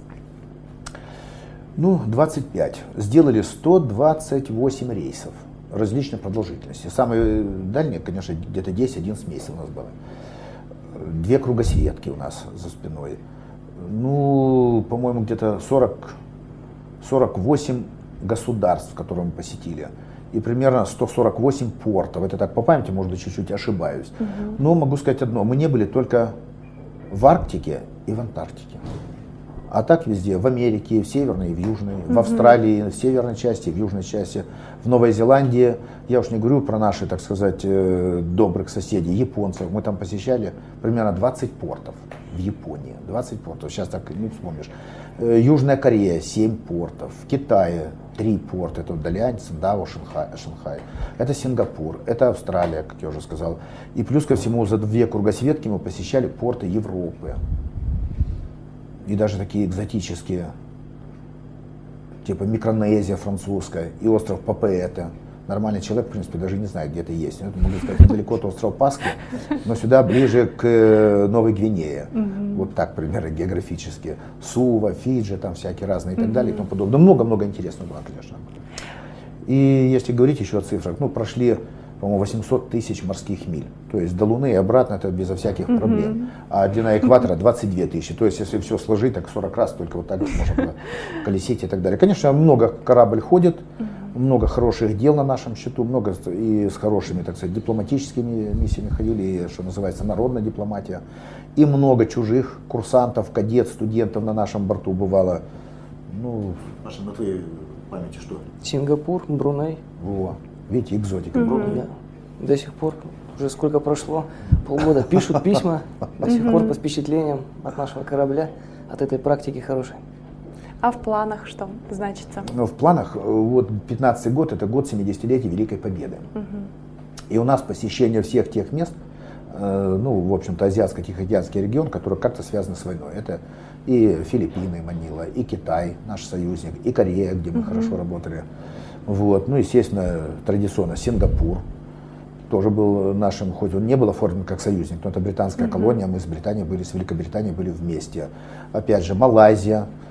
S2: Ну, двадцать пять. Сделали сто двадцать восемь рейсов различной продолжительности. Самые дальние, конечно, где-то десять-одиннадцать месяцев у нас было. Две кругосветки у нас за спиной. Ну, по-моему, где-то сорок, сорок восемь государств, которые мы посетили. И примерно сто сорок восемь портов. Это так по памяти, может быть, чуть-чуть ошибаюсь. Угу. Но могу сказать одно. Мы не были только в Арктике и в Антарктике. А так везде. В Америке, в Северной и в Южной. Угу. В Австралии, в северной части, в южной части. В Новой Зеландии. Я уж не говорю про наши, так сказать, добрых соседей, японцев. Мы там посещали примерно двадцать портов в Японии. двадцать портов. Сейчас так не вспомнишь. Южная Корея, семь портов. В Китае три порта. Это Далянь, Циндао, Шанхай, Шанхай. Это Сингапур, это Австралия, как я уже сказал. И плюс ко всему за две кругосветки мы посещали порты Европы. И даже такие экзотические, типа Микронезия французская и остров Папуэте. Нормальный человек, в принципе, даже не знает, где это есть. Это, могу сказать, недалеко от острова Пасхи, но сюда ближе к Новой Гвинее. Mm-hmm. Вот так, примерно, географически. Сува, Фиджи, там всякие разные и так mm-hmm. далее и тому подобное. Много-много интересного было, конечно. И если говорить еще о цифрах, ну, прошли, по-моему, восемьсот тысяч морских миль. То есть до Луны и обратно это безо всяких mm-hmm. проблем. А длина экватора двадцать две тысячи. То есть если все сложить, так сорок раз только вот так можно колесить и так далее. Конечно, много корабль ходит. Mm-hmm. Много хороших дел на нашем счету, много и с хорошими, так сказать, дипломатическими миссиями ходили, и, что называется, народная дипломатия. И много чужих курсантов, кадет, студентов на нашем борту бывало. Ну, Маша, на твоей памяти что?
S3: Сингапур, Бруней.
S2: Во, видите, экзотика.
S3: Mm-hmm. Бруней. Да. До сих пор, уже сколько прошло, полгода, пишут письма, до сих пор под впечатлением от нашего корабля, от этой практики хорошей.
S1: А в планах что значится?
S2: Ну, в планах, вот пятнадцатый год, это год семидесятилетия Великой Победы. Угу. И у нас посещение всех тех мест, э, ну, в общем-то, азиатско-тихоокеанский регион, который как-то связан с войной. Это и Филиппины, Манила, и Китай, наш союзник, и Корея, где мы угу. хорошо работали. Вот. Ну, естественно, традиционно Сингапур тоже был нашим, хоть он не был оформлен как союзник, но это британская угу. колония, мы с Британией были, с Великобританией были вместе. Опять же, Малайзия.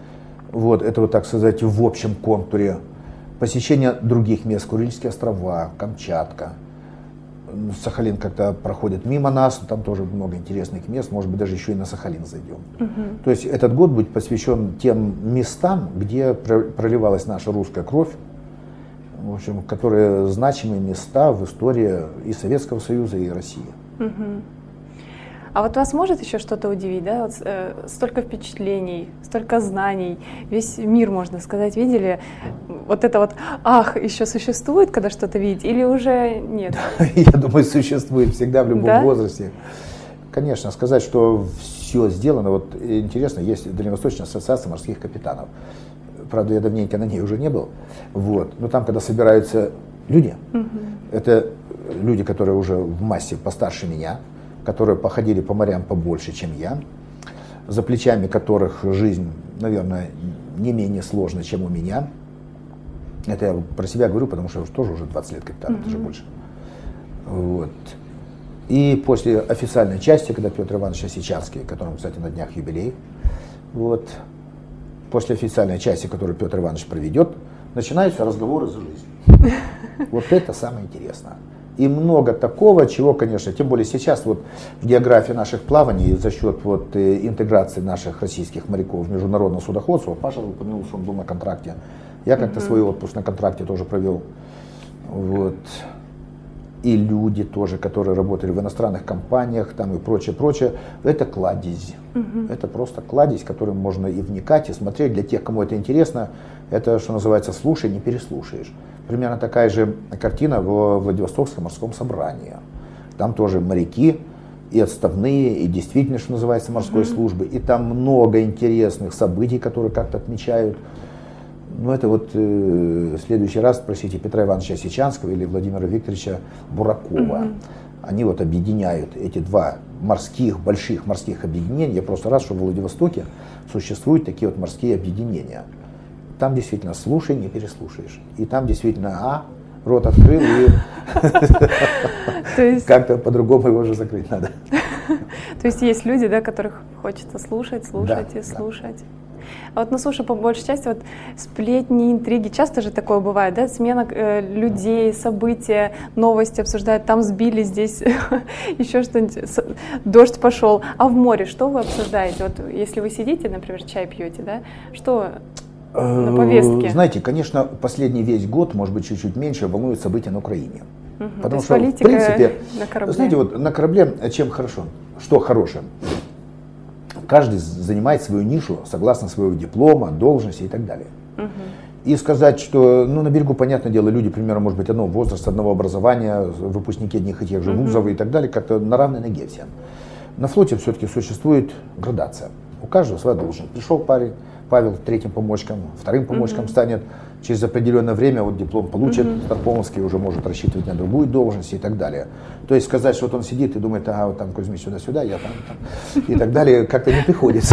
S2: Вот, это вот так сказать в общем контуре. Посещение других мест, Курильские острова, Камчатка. Сахалин как-то проходит мимо нас, там тоже много интересных мест, может быть, даже еще и на Сахалин зайдем. Угу. То есть этот год будет посвящен тем местам, где проливалась наша русская кровь, в общем, которые значимые места в истории и Советского Союза, и России.
S1: Угу. А вот вас может еще что-то удивить, да? Вот, э, столько впечатлений, столько знаний, весь мир, можно сказать, видели. Вот это вот, ах, еще существует, когда что-то видеть, или уже нет?
S2: Я думаю, существует всегда в любом
S1: да?
S2: возрасте. Конечно, сказать, что все сделано, вот интересно, есть Дальневосточная ассоциация морских капитанов. Правда, я давненько на ней уже не был. Вот. Но там, когда собираются люди, угу. это люди, которые уже в массе постарше меня, которые походили по морям побольше, чем я, за плечами которых жизнь, наверное, не менее сложная, чем у меня. Это я про себя говорю, потому что я тоже уже двадцать лет капитан, mm-hmm. это же больше. Вот. И после официальной части, когда Петр Иванович Осечанский, которому, кстати, на днях юбилей, вот, после официальной части, которую Петр Иванович проведет, начинаются разговоры за жизнь. Вот это самое интересное. И много такого, чего, конечно, тем более сейчас вот в географии наших плаваний за счет вот интеграции наших российских моряков в международное судоходство, Паша упомянул, что он был на контракте, я как-то mm-hmm. свой отпуск на контракте тоже провел. Вот. И люди тоже, которые работали в иностранных компаниях там и прочее, прочее, это кладезь. Mm-hmm. Это просто кладезь, в которую можно и вникать, и смотреть. Для тех, кому это интересно, это, что называется, слушай, не переслушаешь. Примерно такая же картина в Владивостокском морском собрании. Там тоже моряки, и отставные, и действительно, что называется, морской mm-hmm. службы. И там много интересных событий, которые как-то отмечают. Ну, это вот э, в следующий раз спросите Петра Ивановича Осечанского или Владимира Викторовича Буракова. Mm-hmm. Они вот объединяют эти два морских, больших морских объединения. Я просто рад, что в Владивостоке существуют такие вот морские объединения. Там действительно слушай, не переслушаешь. И там действительно, а, рот открыл, и как-то по-другому его уже закрыть надо.
S1: То есть есть люди, да, которых хочется слушать, слушать и слушать. А вот на суше, по большей части, вот сплетни, интриги, часто же такое бывает, да, смена э, людей, события, новости обсуждают, там сбили, здесь еще что-нибудь, дождь пошел. А в море что вы обсуждаете? Вот если вы сидите, например, чай пьете, да, что на повестке?
S2: Знаете, конечно, последний весь год, может быть, чуть-чуть меньше, волнует события на Украине.
S1: Угу,
S2: потому что, в принципе,
S1: на корабле.
S2: Знаете, вот на корабле чем хорошо? Что хорошее? Каждый занимает свою нишу согласно своего диплома, должности и так далее. Угу. И сказать, что ну, на берегу, понятное дело, люди, примерно, может быть, одного возраста, одного образования, выпускники одних и тех же вузов угу. и так далее, как-то на равной ноге всем. На флоте все-таки существует градация. У каждого своя должность. Пришел парень, Павел третьим помощником, вторым помощником угу. станет, через определенное время вот диплом получит, угу. Старпомовский уже может рассчитывать на другую должность и так далее. То есть сказать, что вот он сидит и думает, ага, вот там Кузьмич сюда-сюда, я там, там и так далее, как-то не приходится.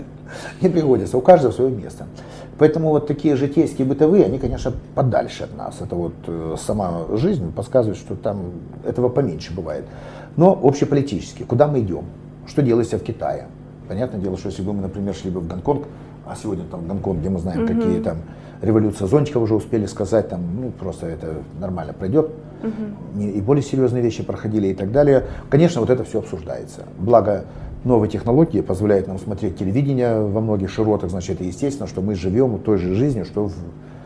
S2: Не приходится, у каждого свое место. Поэтому вот такие житейские бытовые, они, конечно, подальше от нас. Это вот э, сама жизнь подсказывает, что там этого поменьше бывает. Но общеполитически, куда мы идем, что делается в Китае. Понятное дело, что если бы мы, например, шли бы в Гонконг, а сегодня там Гонконг, где мы знаем, mm-hmm. какие там революция зонтиков уже успели сказать, там, ну, просто это нормально пройдет, mm-hmm. и более серьезные вещи проходили и так далее. Конечно, вот это все обсуждается. Благо, новые технологии позволяют нам смотреть телевидение во многих широтах, значит, это естественно, что мы живем той же жизнью, что в,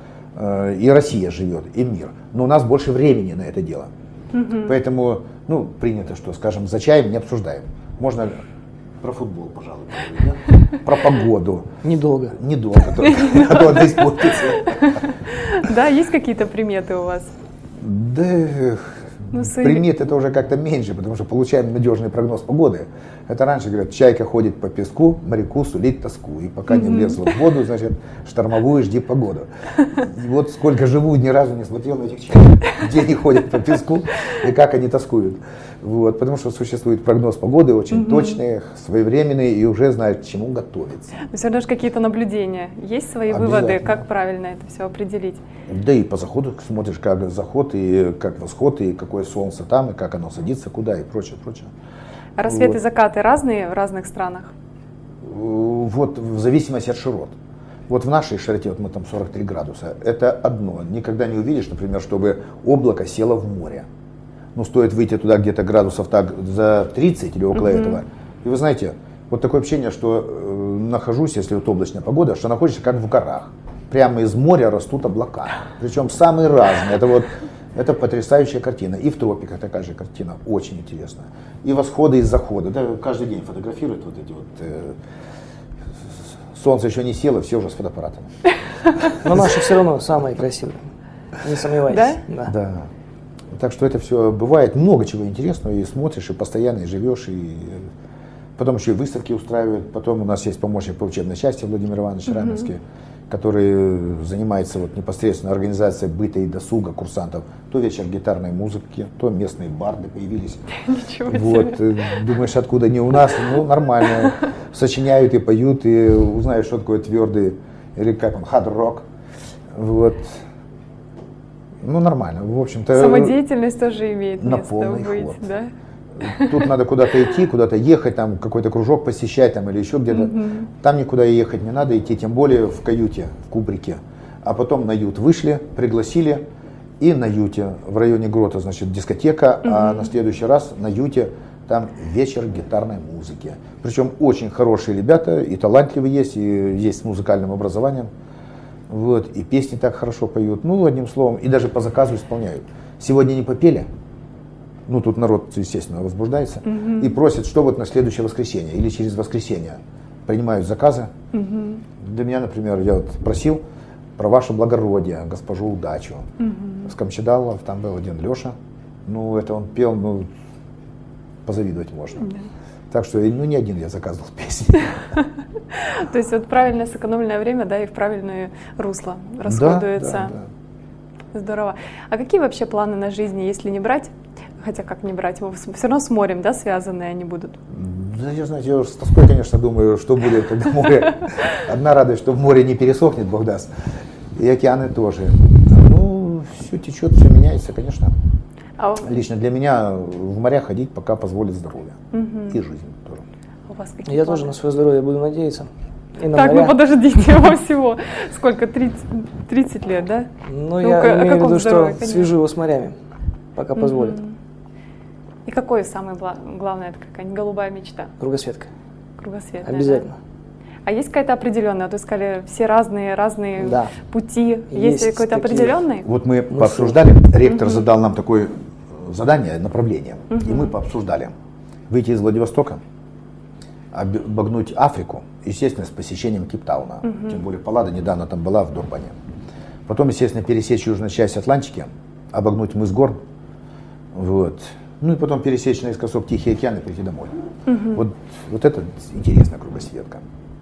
S2: э, и Россия живет, и мир. Но у нас больше времени на это дело. Mm-hmm. Поэтому, ну, принято, что, скажем, за чаем не обсуждаем. Можно про футбол, пожалуй, поговорить, да? Про погоду.
S3: Недолго.
S2: Недолго, только, а то она испортится.
S1: Да, есть какие-то приметы у вас?
S2: Да, ну, примет это уже как-то меньше, потому что получаем надежный прогноз погоды. Это раньше говорят, чайка ходит по песку, моряку сулит тоску. И пока mm-hmm. не влезла в воду, значит, штормовую жди погоду. И вот сколько живу, ни разу не смотрел на этих чаек, где они ходят по песку и как они тоскуют. Вот, потому что существует прогноз погоды, очень mm-hmm. точный, своевременный, и уже знают, к чему готовиться.
S1: Но все равно же какие-то наблюдения, есть свои выводы, как правильно это все определить?
S2: Да и по заходу смотришь, как заход, и как восход, и какое солнце там, и как оно садится, куда, и прочее, прочее.
S1: А рассветы и вот. закаты разные в разных странах?
S2: Вот в зависимости от широт. Вот в нашей широте, вот мы там сорок три градуса, это одно. Никогда не увидишь, например, чтобы облако село в море. Ну, стоит выйти туда где-то градусов так за тридцать или около mm-hmm. этого. И вы знаете, вот такое ощущение, что э, нахожусь, если вот облачная погода, что находишься как в горах. Прямо из моря растут облака. Причем самые разные. Это вот это потрясающая картина. И в тропиках такая же картина. Очень интересная. И восходы, и заходы. Да, каждый день фотографируют вот эти вот... Э, солнце еще не село, все уже с фотоаппаратами.
S3: Но наши все равно самые красивые. Не сомневайтесь.
S1: Да?
S3: Да.
S2: Да. Так что это все бывает много чего интересного. И смотришь, и постоянно, и живешь, и... Потом еще и выставки устраивают. Потом у нас есть помощник по учебной части Владимир Иванович mm-hmm. Раменский, который занимается вот непосредственно организацией быта и досуга курсантов. То вечер гитарной музыки, то местные барды появились.
S1: Ничего
S2: вот,
S1: себе.
S2: Думаешь, откуда не у нас? Ну, нормально. Сочиняют и поют, и узнаешь, что такое твердый, или как он, хард-рок. Вот. Ну, нормально. В общем-то...
S1: Самодеятельность тоже имеет
S2: на
S1: место
S2: полный
S1: быть,
S2: ход.
S1: Да?
S2: Тут надо куда-то идти, куда-то ехать, там какой-то кружок посещать там, или еще где-то. Mm-hmm. Там никуда ехать не надо идти, тем более в каюте, в кубрике. А потом на ют вышли, пригласили, и на юте в районе Грота, значит, дискотека, mm-hmm. а на следующий раз на юте там вечер гитарной музыки. Причем очень хорошие ребята, и талантливые есть, и есть с музыкальным образованием. Вот, и песни так хорошо поют. Ну, одним словом, и даже по заказу исполняют. Сегодня не попели. Ну, тут народ, естественно, возбуждается угу. и просит, что вот на следующее воскресенье или через воскресенье принимают заказы. Угу. Для меня, например, я вот просил про ваше благородие, госпожу удачу. Угу. С Камчедалов, там был один Леша. Ну, это он пел, ну, позавидовать можно. Да. Так что, ну, не один я заказывал песни.
S1: То есть вот правильно сэкономленное время, да, и в правильное русло расходуется. Здорово. А какие вообще планы на жизнь, если не брать? Хотя как не брать, все равно с морем, да, связанные они будут?
S2: Да, я, знаете, я с тоской, конечно, думаю, что будет, когда море... Одна радость, что море не пересохнет, Бог даст, и океаны тоже. Ну, все течет, все меняется, конечно. А Лично для меня в моря ходить пока позволит здоровье. Угу. И жизнь тоже.
S1: У вас какие
S3: я
S1: планы?
S3: тоже на свое здоровье буду надеяться.
S1: И на так, моря. Ну подождите, вам всего сколько, тридцать, тридцать лет, да?
S3: Ну, ну я к- имею в виду, что конечно. свяжу его с морями, пока позволит. Угу.
S1: И какое самое главное, это какая-нибудь голубая мечта?
S3: Кругосветка.
S1: Кругосветная,
S3: обязательно.
S1: Да? А есть какая-то определенная? Вы сказали, все разные, разные
S3: да.
S1: пути. Есть, есть какой-то такие... определенный?
S2: Вот мы ну, пообсуждали, ректор угу. задал нам такое задание, направление, угу. и мы пообсуждали. Выйти из Владивостока, обогнуть Африку, естественно, с посещением Кейптауна. Угу. Тем более Паллада недавно там была, в Дурбане. Потом, естественно, пересечь южную часть Атлантики, обогнуть мыс Горн. Вот. Ну и потом пересечь наискосок Тихий океан и прийти домой. Угу. Вот, вот это интересная кругосветка.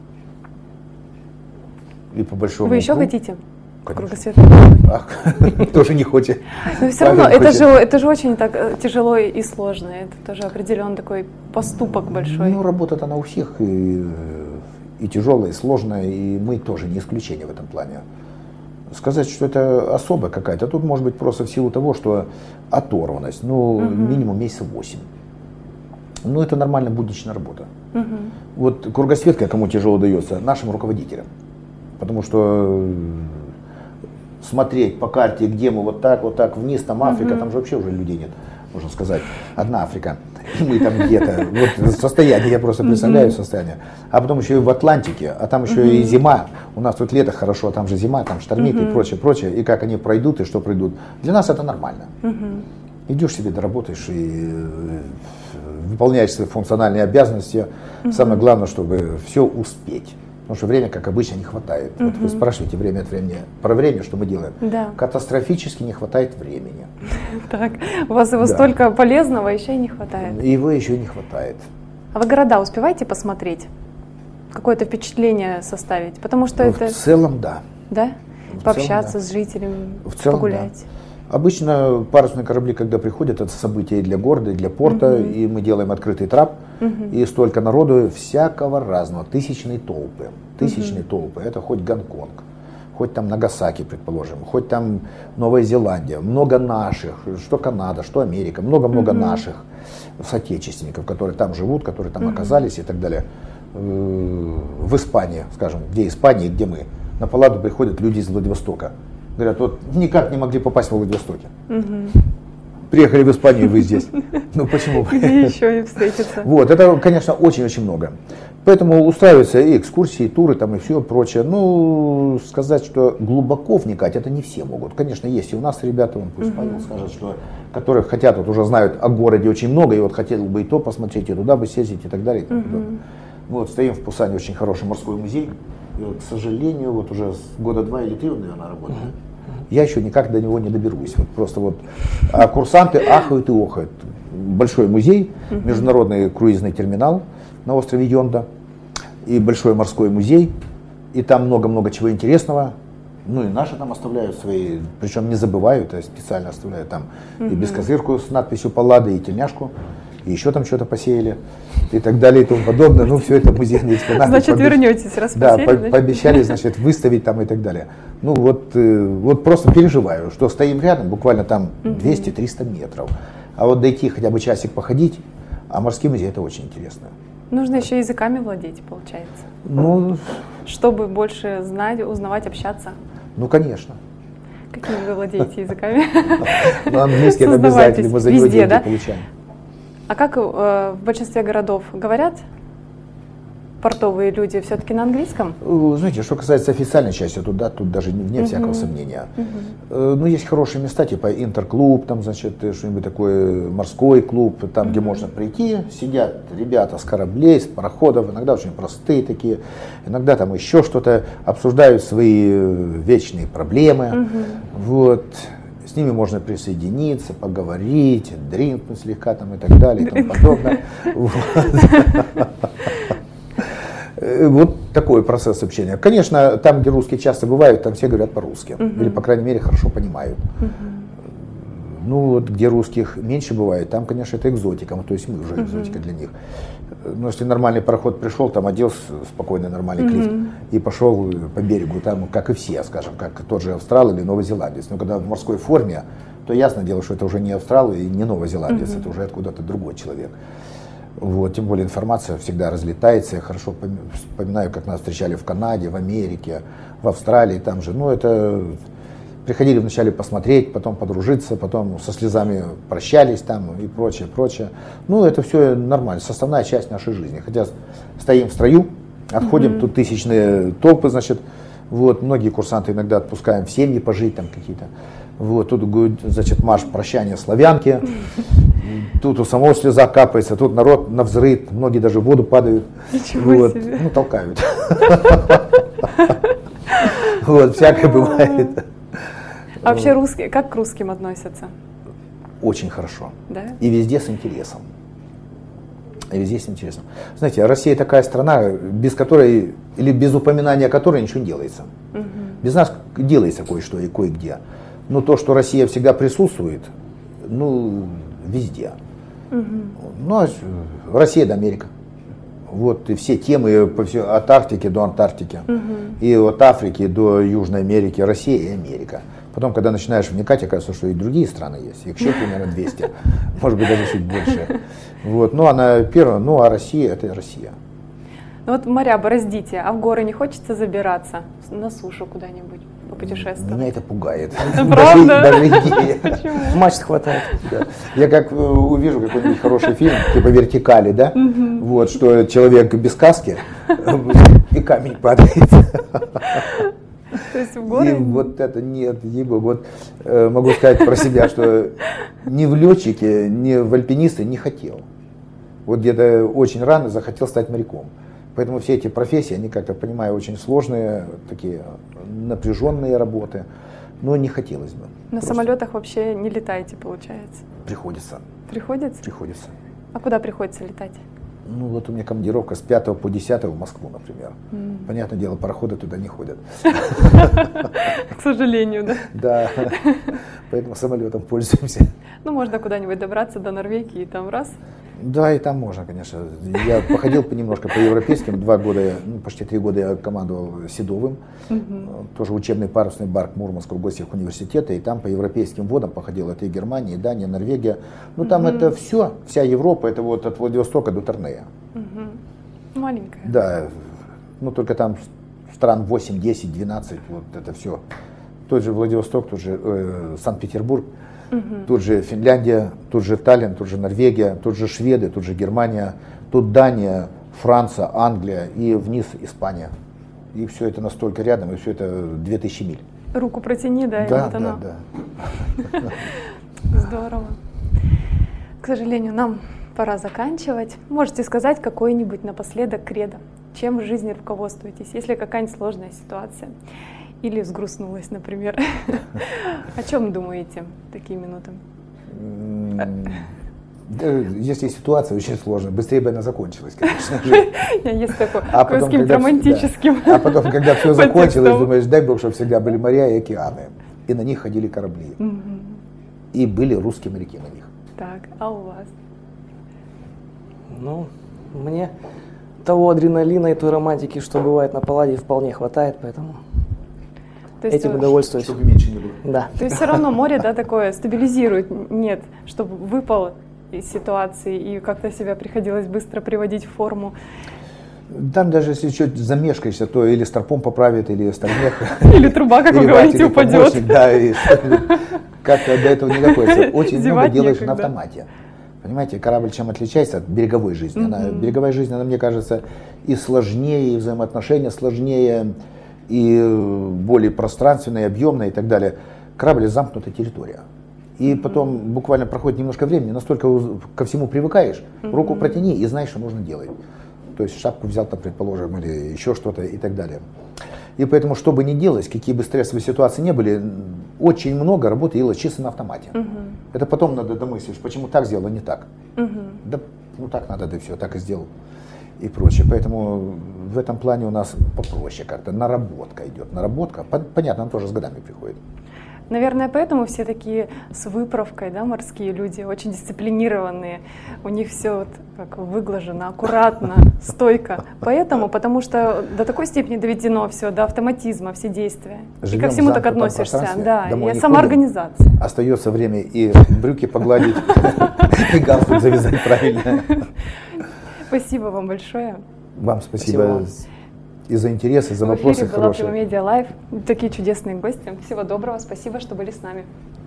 S2: И по большому
S1: Вы еще
S2: кругу,
S1: хотите?
S2: Кругосветку? Ах, тоже не хочет.
S1: Но все равно, это же, это же очень так тяжело и сложно. Это тоже определенный такой поступок большой.
S2: Ну, работа-то она у всех и, и тяжелая, и сложная, и мы тоже не исключение в этом плане. Сказать, что это особая какая-то, тут может быть просто в силу того, что оторванность, ну, угу. минимум месяца восемь. Ну, это нормальная будничная работа. Угу. Вот кругосветка кому тяжело дается? Нашим руководителям. Потому что смотреть по карте, где мы вот так, вот так, вниз, там Африка, угу. там же вообще уже людей нет, можно сказать. Одна Африка. И мы там где-то. Вот состояние, я просто представляю mm-hmm. состояние. А потом еще и в Атлантике, а там еще mm-hmm. и зима. У нас тут лето хорошо, а там же зима, там штормит mm-hmm. и прочее, прочее. И как они пройдут и что пройдут. Для нас это нормально. Mm-hmm. Идешь себе, доработаешь и выполняешь свои функциональные обязанности. Mm-hmm. Самое главное, чтобы все успеть. Потому что время, как обычно, не хватает. Mm-hmm. Вот вы спрашиваете время от времени про время, что мы делаем.
S1: Да.
S2: Катастрофически не хватает времени.
S1: Так, у вас его да. столько полезного еще и не хватает.
S2: Его еще не хватает.
S1: А вы города успеваете посмотреть? Какое-то впечатление составить? Потому что
S2: ну,
S1: это...
S2: В целом, да.
S1: Да?
S2: В
S1: Пообщаться
S2: целом, да.
S1: с жителями,
S2: в целом,
S1: погулять?
S2: Да. Обычно парусные корабли, когда приходят, это событие и для города, и для порта, угу. и мы делаем открытый трап, угу. и столько народу всякого разного, тысячные толпы. Тысячные угу. толпы, это хоть Гонконг, хоть там Нагасаки, предположим, хоть там Новая Зеландия, много наших, что Канада, что Америка, много-много mm-hmm. наших соотечественников, которые там живут, которые там mm-hmm. оказались и так далее. В Испании, скажем, где Испания, где мы, на Палладу приходят люди из Владивостока. Говорят, вот никак не могли попасть во Владивостоке. Угу. Приехали в Испанию, вы здесь. Ну почему?
S1: Где еще и встретиться?
S2: Вот, это, конечно, очень-очень много. Поэтому устраиваются и экскурсии, и туры, там, и все прочее. Ну, сказать, что глубоко вникать, это не все могут. Конечно, есть и у нас ребята, он пусть Павел скажет, что, которые хотят, вот уже знают о городе очень много, и вот хотели бы и то посмотреть, и туда бы съездить, и так далее. И так далее. Вот, стоим в Пусане, очень хороший морской музей. И вот, к сожалению, вот уже с года два или три он, наверное, работает. Я еще никак до него не доберусь. Вот просто вот, а курсанты ахают и охают. Большой музей, международный круизный терминал на острове Йонда и большой морской музей. И там много-много чего интересного. Ну и наши там оставляют свои, причем не забывают, а специально оставляют там и бескозырку с надписью Паллада, и тельняшку. И еще там что-то посеяли, и так далее, и тому подобное. Ну, все это музейные экспонаты.
S1: Значит, поби... вернетесь, раз
S2: Да,
S1: посеяли,
S2: по
S1: значит...
S2: пообещали, значит, выставить там и так далее. Ну, вот, э, вот просто переживаю, что стоим рядом, буквально там двести-триста метров. А вот дойти хотя бы часик походить, а морский музей это очень интересно.
S1: Нужно еще языками владеть, получается.
S2: Ну,
S1: чтобы больше знать, узнавать, общаться.
S2: Ну, конечно.
S1: Какими вы владеете языками?
S2: Ну, английский это обязательно, мы за него деньги получаем.
S1: А как э, в большинстве городов говорят портовые люди все-таки на английском?
S2: Знаете, что касается официальной части, тут, да, тут даже вне uh-huh. всякого сомнения. Uh-huh. э, ну, есть хорошие места, типа интерклуб, там, значит, что-нибудь такое, морской клуб, там, uh-huh. где можно прийти, сидят ребята с кораблей, с пароходов, иногда очень простые такие, иногда там еще что-то, обсуждают свои вечные проблемы, uh-huh. вот. С ними можно присоединиться, поговорить, дринкнуть слегка там и так далее и тому подобное. Вот такой процесс общения. Конечно, там, где русские часто бывают, там все говорят по-русски. Или, по крайней мере, хорошо понимают. Ну вот, где русских меньше бывает, там, конечно, это экзотика. То есть мы уже экзотика для них. Но если нормальный пароход пришел, там одел спокойный нормальный клифт mm-hmm. и пошел по берегу, там, как и все, скажем, как тот же австрал или новозеландец. Но когда в морской форме, то ясно дело, что это уже не австрал и не новозеландец, mm-hmm. это уже откуда-то другой человек. Вот, тем более информация всегда разлетается. Я хорошо вспоминаю, как нас встречали в Канаде, в Америке, в Австралии, там же. Ну, это приходили вначале посмотреть, потом подружиться, потом со слезами прощались там и прочее, прочее. Ну, это все нормально, составная часть нашей жизни. Хотя стоим в строю, отходим, mm-hmm. тут тысячные толпы, значит, вот, многие курсанты иногда отпускаем в семьи пожить там какие-то. Вот, тут, значит, марш прощания славянки, тут у самого слеза капается, тут народ навзрыд, многие даже в воду падают.
S1: Ничего
S2: вот,
S1: себе.
S2: Ну, толкают. Вот, всякое бывает.
S1: А вообще русские, как к русским относятся?
S2: Очень хорошо.
S1: Да?
S2: И везде с интересом. И везде с интересом. Знаете, Россия такая страна, без которой, или без упоминания которой ничего не делается. Угу. Без нас делается кое-что и кое-где. Но то, что Россия всегда присутствует, ну, везде. Угу. Ну, а Россия до Америка. Вот и все темы по всей, от Арктики до Антарктики, угу. и от Африки до Южной Америки, Россия и Америка. Потом, когда начинаешь вникать, оказывается, что и другие страны есть. Их еще примерно двести, может быть, даже чуть больше. Вот. Ну, она первая, ну, а Россия – это Россия.
S1: Ну вот моря бороздите, а в горы не хочется забираться на сушу куда-нибудь попутешествовать?
S2: Меня это пугает.
S1: Правда?
S2: Даже идея.
S3: Мачт хватает.
S2: Я как увижу какой-нибудь хороший фильм, типа «Вертикали», да? Вот, что человек без каски, и камень падает.
S1: То есть в горы?
S2: И вот это нет, ебо. Вот э, могу сказать про себя, что ни в летчике, ни в альпинисты не хотел. Вот где-то очень рано захотел стать моряком. Поэтому все эти профессии, они, как-то понимаю, очень сложные, такие напряженные работы. Но не хотелось бы.
S1: На Просто. Самолетах вообще не летаете, получается?
S2: Приходится.
S1: Приходится?
S2: Приходится.
S1: А куда приходится летать?
S2: Ну вот у меня командировка с пятого по десятое в Москву, например. Mm. Понятное дело, пароходы туда не ходят.
S1: К сожалению, да?
S2: Да, поэтому самолетом пользуемся.
S1: Ну можно куда-нибудь добраться до Норвегии и там раз?
S2: Да, и там можно, конечно. Я походил немножко по европейским, два года, ну, почти три года я командовал Седовым, mm-hmm. тоже учебный парусный барк Мурманского государственного университета, и там по европейским водам походил, это и Германия, и Дания, Норвегия. Ну там mm-hmm. это все, вся Европа, это вот от Владивостока до Торнея.
S1: Mm-hmm. Маленькая.
S2: Да, ну только там стран восемь, десять, двенадцать, вот это все. Тот же Владивосток, тот же э, Санкт-Петербург, угу. Тут же Финляндия, тут же Таллин, тут же Норвегия, тут же Шведы, тут же Германия, тут Дания, Франция, Англия и вниз Испания. И все это настолько рядом, и все это две тысячи миль.
S1: Руку протяни, да,
S2: да,
S1: и вот
S2: да,
S1: оно.
S2: Да.
S1: Здорово. К сожалению, нам пора заканчивать. Можете сказать какой-нибудь напоследок кредо, чем в жизни руководствуетесь, если какая-нибудь сложная ситуация или взгрустнулась, например. О чем думаете в такие минуты?
S2: Если ситуация очень сложная, быстрее бы она закончилась, конечно же.
S1: Есть такой, а потом, с каким-то романтическим.
S2: Да. А потом, когда все закончилось, думаешь, дай Бог, чтобы всегда были моря и океаны. И на них ходили корабли. Угу. И были русские моряки на них.
S1: Так, а у вас?
S3: Ну, мне того адреналина и той романтики, что бывает на Палладе, вполне хватает, поэтому
S1: то есть
S3: этим удовольствуюсь.
S2: Чтобы меньше не было.
S3: Да.
S1: То есть все равно море, да, такое стабилизирует, нет, чтобы выпал из ситуации и как-то себя приходилось быстро приводить в форму.
S2: Там даже если чуть замешкаешься, то или старпом поправит, или стармех.
S1: Или труба, как вы говорите, упадет.
S2: Да, и как-то до этого не доходит. Очень много делаешь на автомате. Понимаете, корабль чем отличается от береговой жизни? Она, mm-hmm. Береговая жизнь, она, мне кажется, и сложнее, и взаимоотношения сложнее, и более пространственная, объемная и так далее. Корабль — замкнутая территория. И потом mm-hmm. буквально проходит немножко времени, настолько ко всему привыкаешь, mm-hmm. руку протяни и знаешь, что нужно делать. То есть шапку взял, там, предположим, или еще что-то и так далее. И поэтому, что бы ни делать, какие бы стрессовые ситуации не были, очень много работы делалось чисто на автомате. Uh-huh. Это потом надо домыслишь, почему так сделал, а не так. Uh-huh. Да, ну так надо, да все, так и сделал. И прочее. Поэтому в этом плане у нас попроще как-то, наработка идет. Наработка, понятно, она тоже с годами приходит.
S1: Наверное, поэтому все такие с выправкой, да, морские люди, очень дисциплинированные. У них все вот как выглажено, аккуратно, стойко. Поэтому, потому что до такой степени доведено все до автоматизма, все действия.
S2: Живем
S1: и ко всему так относишься. Да, и самоорганизация.
S2: Ходим. Остается время и брюки погладить, и галстук завязать правильно.
S1: Спасибо вам большое.
S2: Вам спасибо. И за интерес, и за вопросы хорошие.
S1: В эфире была Prima Media Live. Такие чудесные гости. Всего доброго. Спасибо, что были с нами.